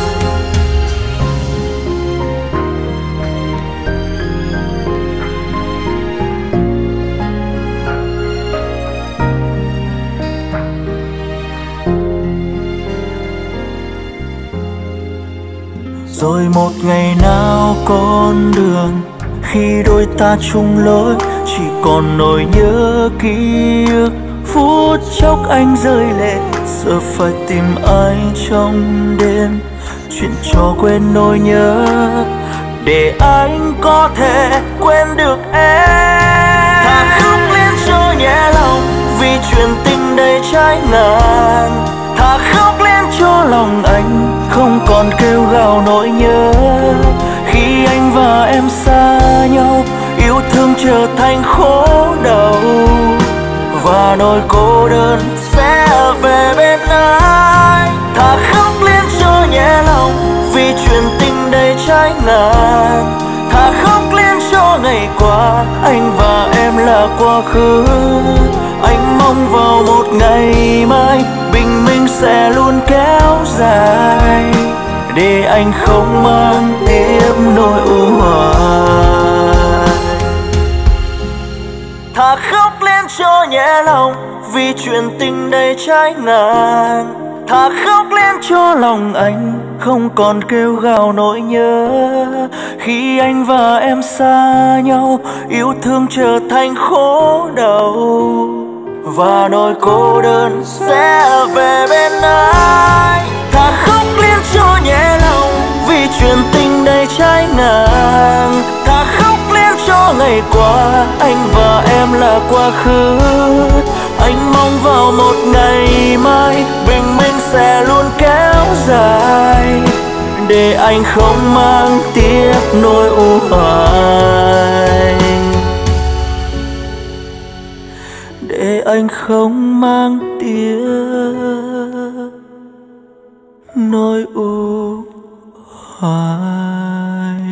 Rồi một ngày nào con đường khi đôi ta chung lối, chỉ còn nỗi nhớ ký ức phút chốc anh rơi lệ. Giờ phải tìm ai trong đêm chuyện cho quên nỗi nhớ, để anh có thể quên được em. Thà khóc lên cho nhẹ lòng vì chuyện tình đầy trái ngang. Thà khóc lên cho lòng anh không còn kêu gào nỗi nhớ. Khi anh và em xa nhau, yêu thương trở thành khổ đau, và nỗi cô đơn sẽ về bên ai. Thà khóc lên cho nhẹ lòng vì chuyện tình đầy trái ngang. Thà khóc lên cho ngày qua anh và em là quá khứ. Anh mong vào một ngày mai bình minh sẽ luôn kéo dài, để anh không mang tiếp nỗi u hoài. Thà khóc lên cho nhẹ lòng vì chuyện tình đầy trái ngang. Thà khóc lên cho lòng anh không còn kêu gào nỗi nhớ. Khi anh và em xa nhau, yêu thương trở thành khổ đau, và nỗi cô đơn sẽ về bên anh. Thà khóc lên cho nhẹ lòng vì chuyện tình đầy trái ngang. Thà khóc lên cho ngày qua anh và em là quá khứ. Anh mong vào một ngày mai bình minh sẽ luôn kéo dài, để anh không mang tiếc nỗi u hoài, để anh không mang tiếc nỗi u hoài.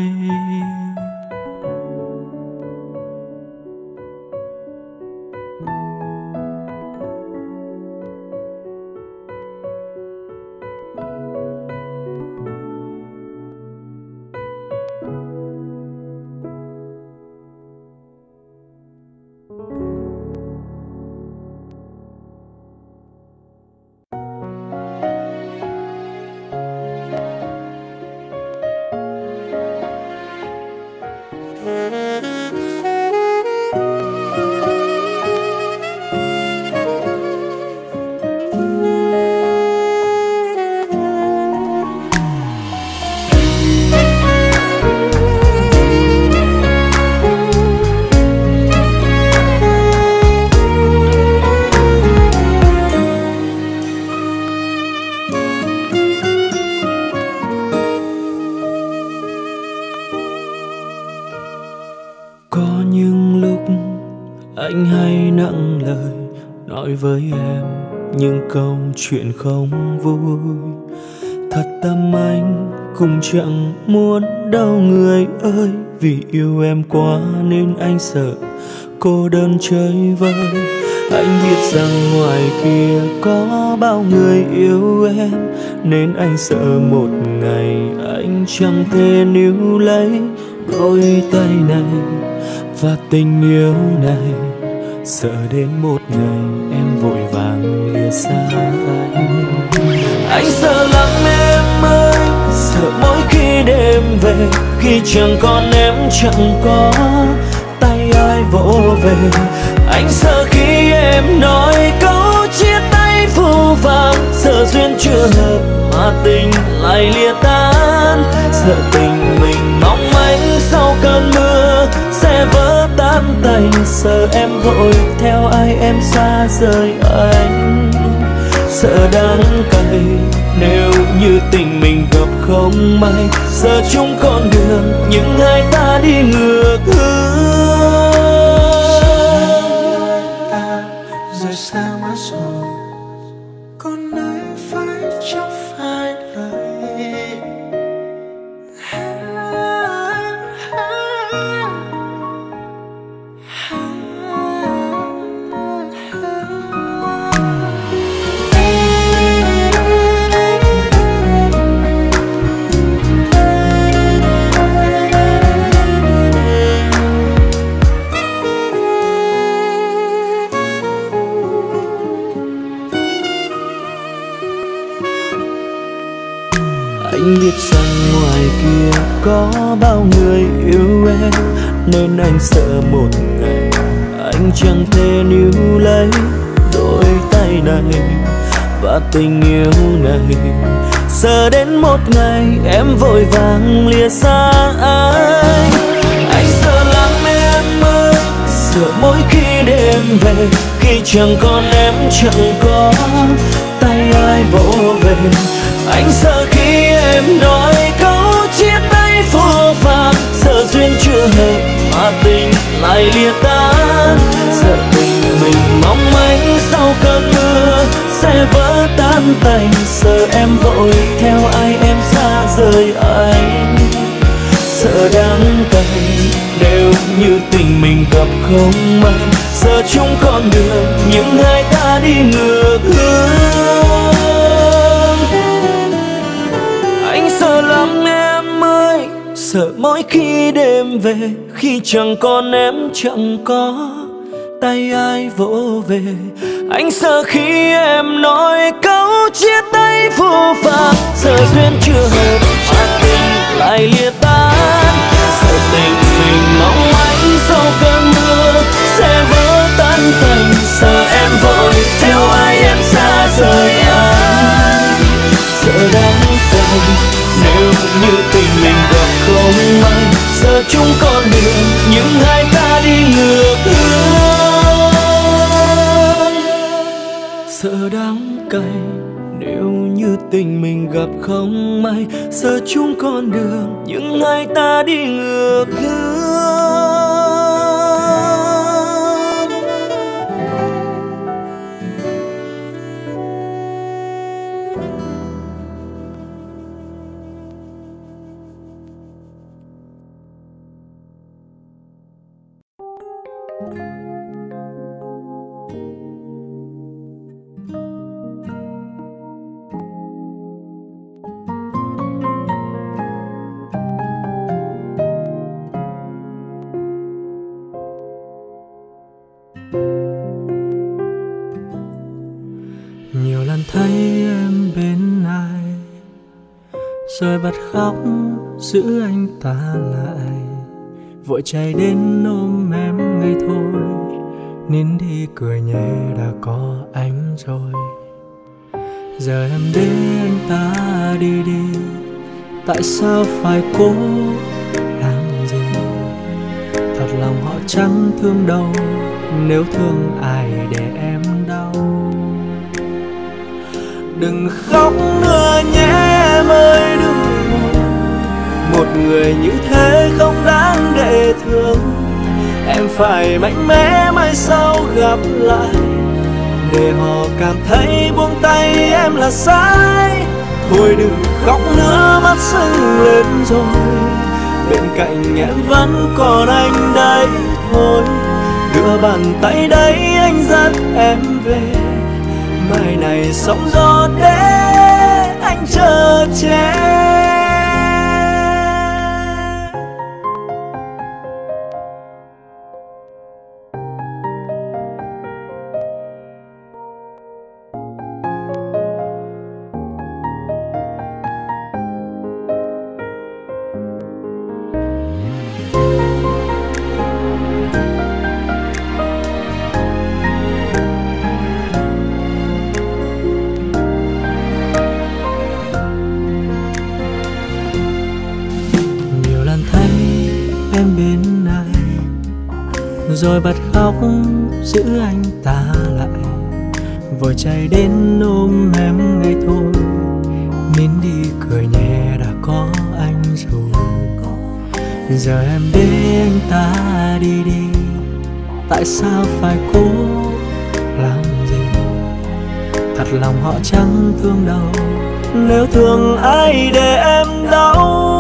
Anh hay nặng lời nói với em những câu chuyện không vui. Thật tâm anh cũng chẳng muốn đâu người ơi, vì yêu em quá nên anh sợ cô đơn chơi vơi. Anh biết rằng ngoài kia có bao người yêu em, nên anh sợ một ngày anh chẳng thể níu lấy đôi tay này và tình yêu này. Sợ đến một ngày em vội vàng lìa xa anh. Anh sợ lắm em ơi, sợ mỗi khi đêm về, khi chẳng còn em chẳng có tay ai vỗ về. Anh sợ khi em nói câu chia tay phũ phàng, sợ duyên chưa hợp mà tình lại lìa tan. Sợ tình mình mong manh sau cơn mưa sẽ vỡ tan tành. Sợ em vội theo ai em xa rời anh. Sợ đắng cay nếu như tình mình gặp không may. Giờ chung con đường nhưng hai ta đi ngược hướng. Rời xa mất rồi, còn ai phải chẳng phải đời. Anh biết rằng ngoài kia có bao người yêu em, nên anh sợ một ngày anh chẳng thể níu lấy đôi tay này và tình yêu này. Sợ đến một ngày em vội vàng lìa xa anh. Anh sợ lắm em ơi, sợ mỗi khi đêm về, khi chẳng còn em chẳng có tay ai vỗ về. Anh sợ khi em nói câu chia tay phũ phàng, sợ duyên chưa hợp mà tình lại lìa tan. Sợ tình mình mong manh sau cơn mưa sẽ vỡ tan tành. Sợ em vội theo ai em xa rời anh. Sợ đắng cay nếu như tình mình gặp không may. Giờ chung con đường nhưng hai ta đi ngược hướng. Anh sợ lắm em ơi, sợ mỗi khi đêm về, khi chẳng còn em chẳng có tay ai vỗ về. Anh sợ khi em nói câu chia tay vô vàn, sợ duyên chưa hợp mà tình lại lìa tan. Sợ tình mình mong manh sau cơn mưa sẽ vỡ tan tành. Sợ em vội theo ai em xa rời anh. Sợ đáng cay nếu như tình mình gặp không may. Giờ chúng con đường nhưng hai ta đi ngược hướng. Sợ đáng cay nếu như tình mình gặp không may. Giờ chúng con đường nhưng hai ta đi ngược hướng. Nhiều lần thấy em bên ai rồi bật khóc giữ anh ta lại, vội chạy đến ôm em ngay thôi. Nín đi cười nhẹ đã có anh rồi. Giờ em để anh ta đi đi, tại sao phải cố làm gì? Thật lòng họ chẳng thương đâu, nếu thương ai để em đau. Đừng khóc nữa nhé em ơi đừng buồn, một người như thế không đáng để thương. Em phải mạnh mẽ mai sau gặp lại, để họ cảm thấy buông tay em là sai. Thôi đừng khóc nữa mắt sưng lên rồi, bên cạnh em vẫn còn anh đây thôi. Đưa bàn tay đấy anh dắt em về, mai này sóng gió để anh chờ che. Em bên ai rồi bật khóc giữ anh ta lại, vội chạy đến ôm em ngay thôi. Nín đi cười nhẹ đã có anh rồi. Giờ em để anh ta đi đi, tại sao phải cố làm gì? Thật lòng họ chẳng thương đâu, nếu thương ai để em đau.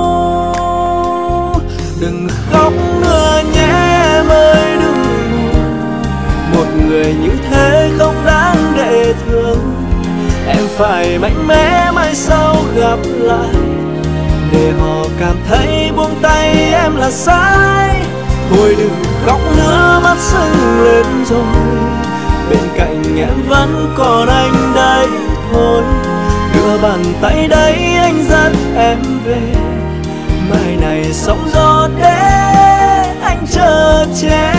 Đừng khóc nữa nhé em ơi đừng buồn, một người như thế không đáng để thương. Em phải mạnh mẽ mai sau gặp lại, để họ cảm thấy buông tay em là sai. Thôi đừng khóc nữa mắt sưng lên rồi, bên cạnh em vẫn còn anh đây thôi. Đưa bàn tay đấy anh dắt em về, mai này sóng gió để anh chờ che.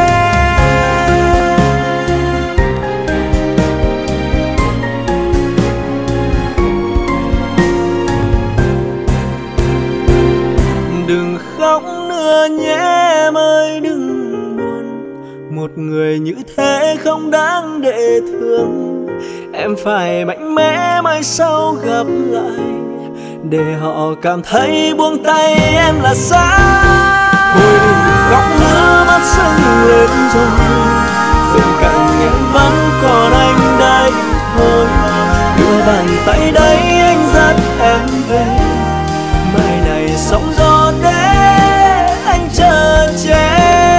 Đừng khóc nữa nhé em ơi đừng buồn, một người như thế không đáng để thương. Em phải mạnh mẽ mai sau gặp lại, để họ cảm thấy buông tay em là sai. Thôi đừng khóc nữa mắt sưng lên rồi, bên cạnh em vẫn còn anh đây thôi. Đưa bàn tay đấy anh dắt em về, mai này sóng gió để anh chờ che.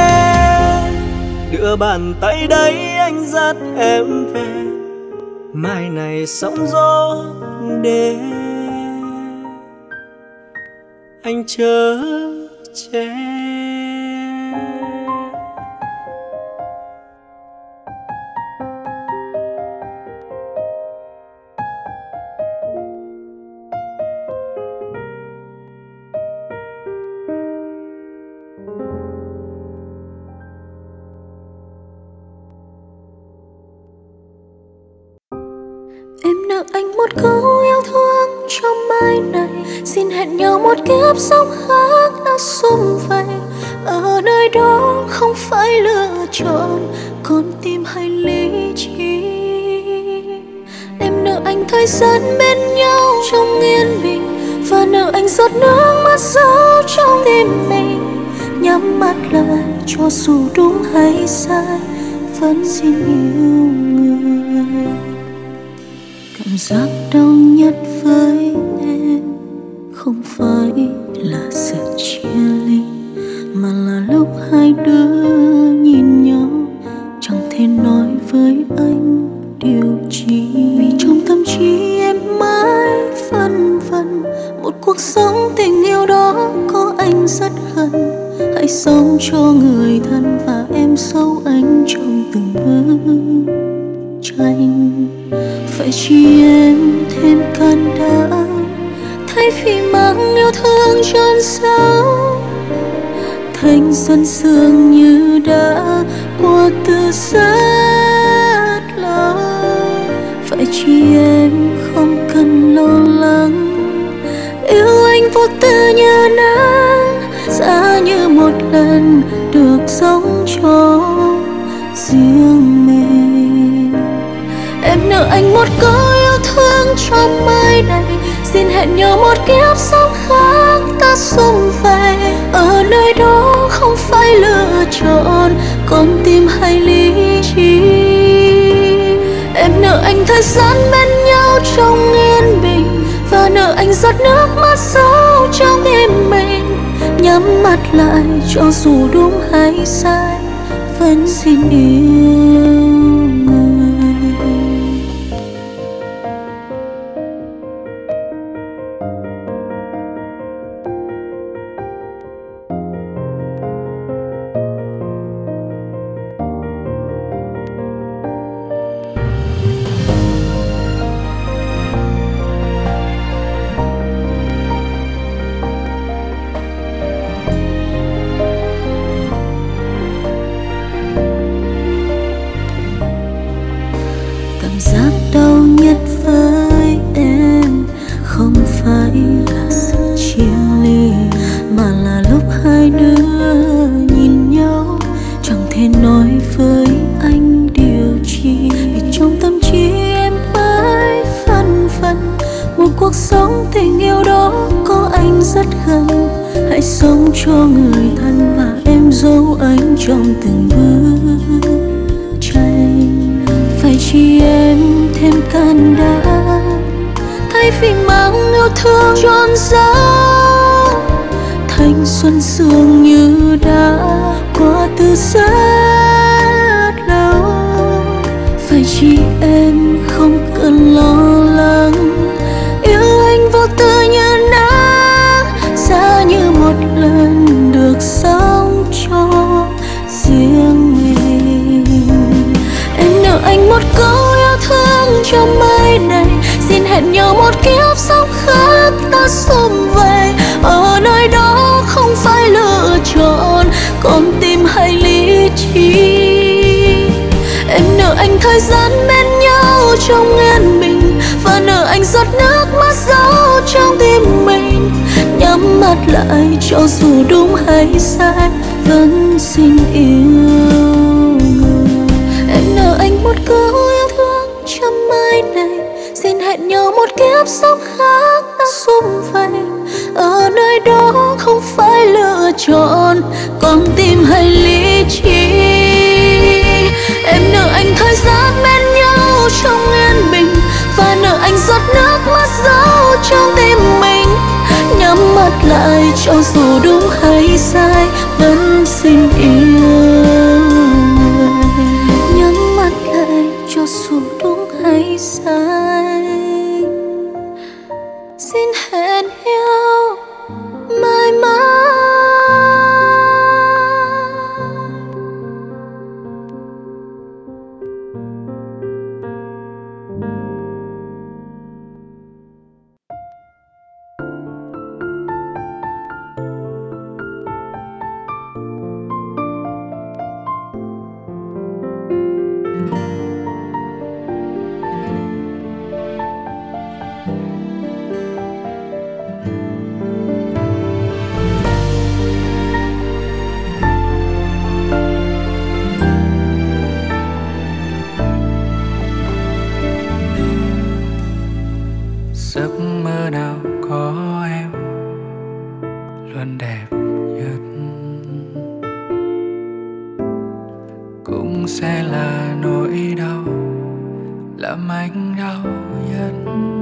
Đưa bàn tay đấy anh dắt em về, mai này sóng gió để anh chở che. nợ anh một câu yêu thương trong mai này. Xin hẹn nhau một kiếp sống khác đã sum vầy. Ở nơi đó không phải lựa chọn con tim hay lý trí. Em nợ anh thời gian bên nhau trong yên bình, và nợ anh giọt nước mắt giấu trong tim mình. Nhắm mắt lại cho dù đúng hay sai, vẫn xin yêu người. Cảm giác đau nhất với em không phải là sự chia ly, mà là lúc hai đứa nhìn nhau chẳng thể nói với anh điều chi. Vì trong tâm trí em mãi phân vân, một cuộc sống tình yêu đó có anh rất gần. Hãy sống cho người thân và em dấu anh trong từng bức tranh. Phải chi em thêm can đảm, thay vì mang yêu thương trôn giấu thành xuân sương như đã qua từ rất lâu. Phải chi em không cần lo lắng, yêu anh vô tư như nắng, giá như một lần được sống cho riêng mình. Em nợ anh một câu yêu thương trong mai này. Xin hẹn nhau một kiếp sống khác ta sum vầy. Ở nơi đó không phải lựa chọn con tim hay lý trí. Em nợ anh thời gian bên nhau trong yên bình, và nợ anh giọt nước mắt giấu trong tim mình. Nhắm mắt lại cho dù đúng hay sai, vẫn xin yêu người. Cảm giác đau nhất với em không phải là sự chia ly, mà là lúc hai đứa nhìn nhau chẳng thể nói với anh điều chi. Vì trong tâm trí em mãi phân vân, một cuộc sống tình yêu đó có anh rất gần. Hãy sống cho người thân và em dấu anh trong từng bức tranh. Phải chi em thêm can đảm, thay vì mang yêu thương trôn giấu thanh xuân sương như đã qua từ rất lâu. Phải chi em không cần lo lắng, yêu anh vô tư như nắng, giá như một lần được sống cho riêng mình. Em nợ anh một câu yêu thương trong mai này. Xin hẹn nhau một kiếp sống khác ta sum vầy. Ở nơi đó không phải lựa chọn con tim hay lý trí. Em nợ anh thời gian bên nhau trong yên bình, và nợ anh giọt nước mắt giấu trong tim mình. Nhắm mắt lại cho dù đúng hay sai, vẫn xin yêu người. Em nợ anh một câu yêu thương trong mai này. Xin hẹn nhau một kiếp sống khác ta sum vầy. Ở nơi đó không phải lựa chọn con tim hay lý trí. Em nợ anh thời gian bên nhau trong yên bình, và nợ anh giọt nước mắt giấu trong tim mình. Nhắm mắt lại cho dù đúng hay sai, vẫn xin yêu người. Nhắm mắt lại cho dù đúng hay sai, xin hẹn nhau mãi mãi. cũng sẽ là nỗi đau làm anh đau nhất.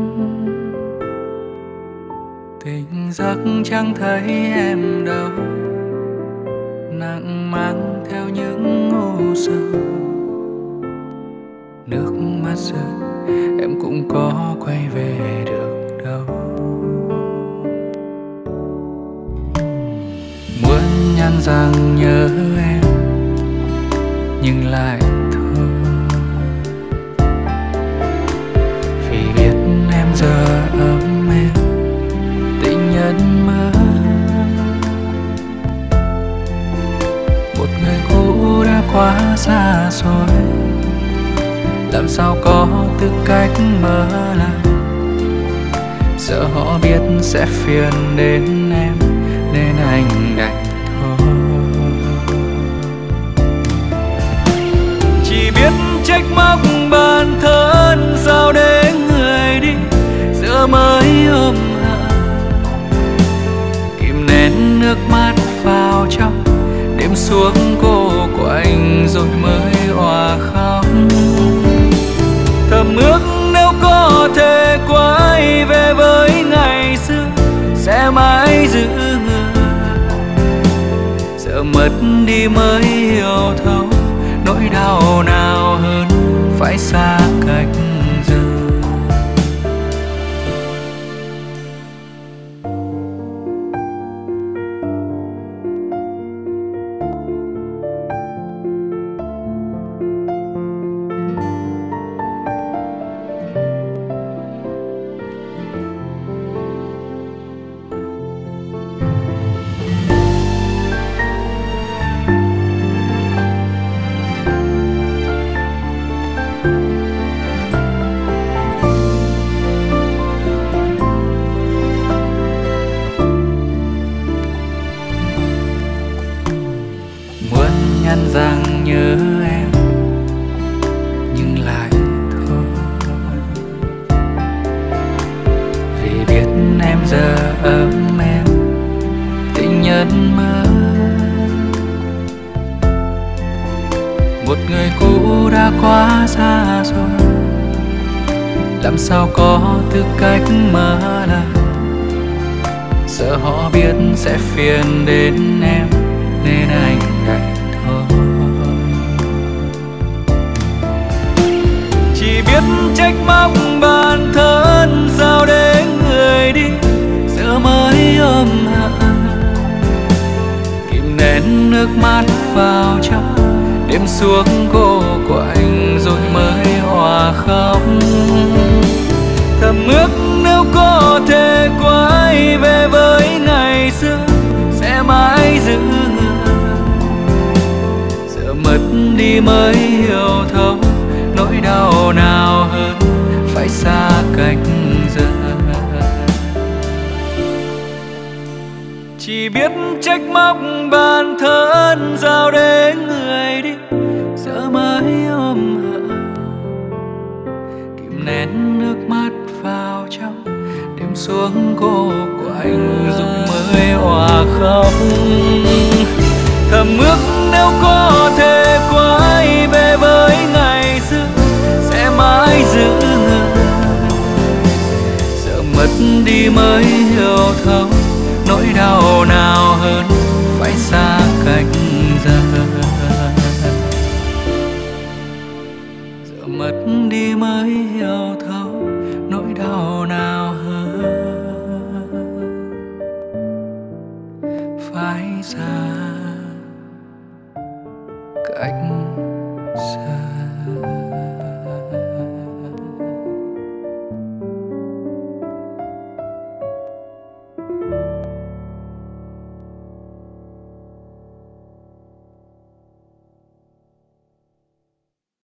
Tỉnh giấc chẳng thấy em đâu, nặng mang theo những u sầu. Nước mắt rơi em cũng có quay về được đâu. Muốn nhắn rằng nhớ em nhưng lại thôi, vì biết em giờ ấm em tình nhân mơ. Một người cũ đã quá xa xôi, làm sao có tư cách mở lại. Sợ họ biết sẽ phiền đến em nên anh đành thôi. Chỉ biết trách móc bản thân, sao để người đi giờ mới ôm hận. Kìm nén nước mắt vào trong, đêm xuống cô quạnh rồi mới òa khóc. Thầm ước nếu có thể quay về với ngày xưa sẽ mãi giữ người. Giờ mất đi mới hiểu thấu nỗi đau nào hơn phải xa cách giờ. Rằng nhớ em nhưng lại thôi, vì biết em giờ ấm em tình nhân mơ. Một người cũ đã quá xa rồi, làm sao có tư cách mở lại. Sợ họ biết sẽ phiền đến em nên anh đành thôi. Chỉ biết trách móc bản thân, sao để người đi giờ mới ôm hận. Kìm nén nước mắt vào trong, đêm xuống cô quạnh rồi mới òa khóc. Thầm ước nếu có thể quay về với ngày xưa sẽ mãi giữ người. Giờ mất đi mới hiểu thấu nỗi đau nào hơn phải xa cách giờ. Chỉ biết trách móc bản thân, sao để người đi giờ mới ôm hận. Kìm nén nước mắt vào trong, đêm xuống cô quạnh rồi mới òa khóc. Thầm ước nếu có thể quay về với ngày xưa sẽ mãi giữ người. Giờ mất đi mới hiểu thấu nỗi đau nào hơn phải xa cách giờ. Giờ mất đi mới hiểu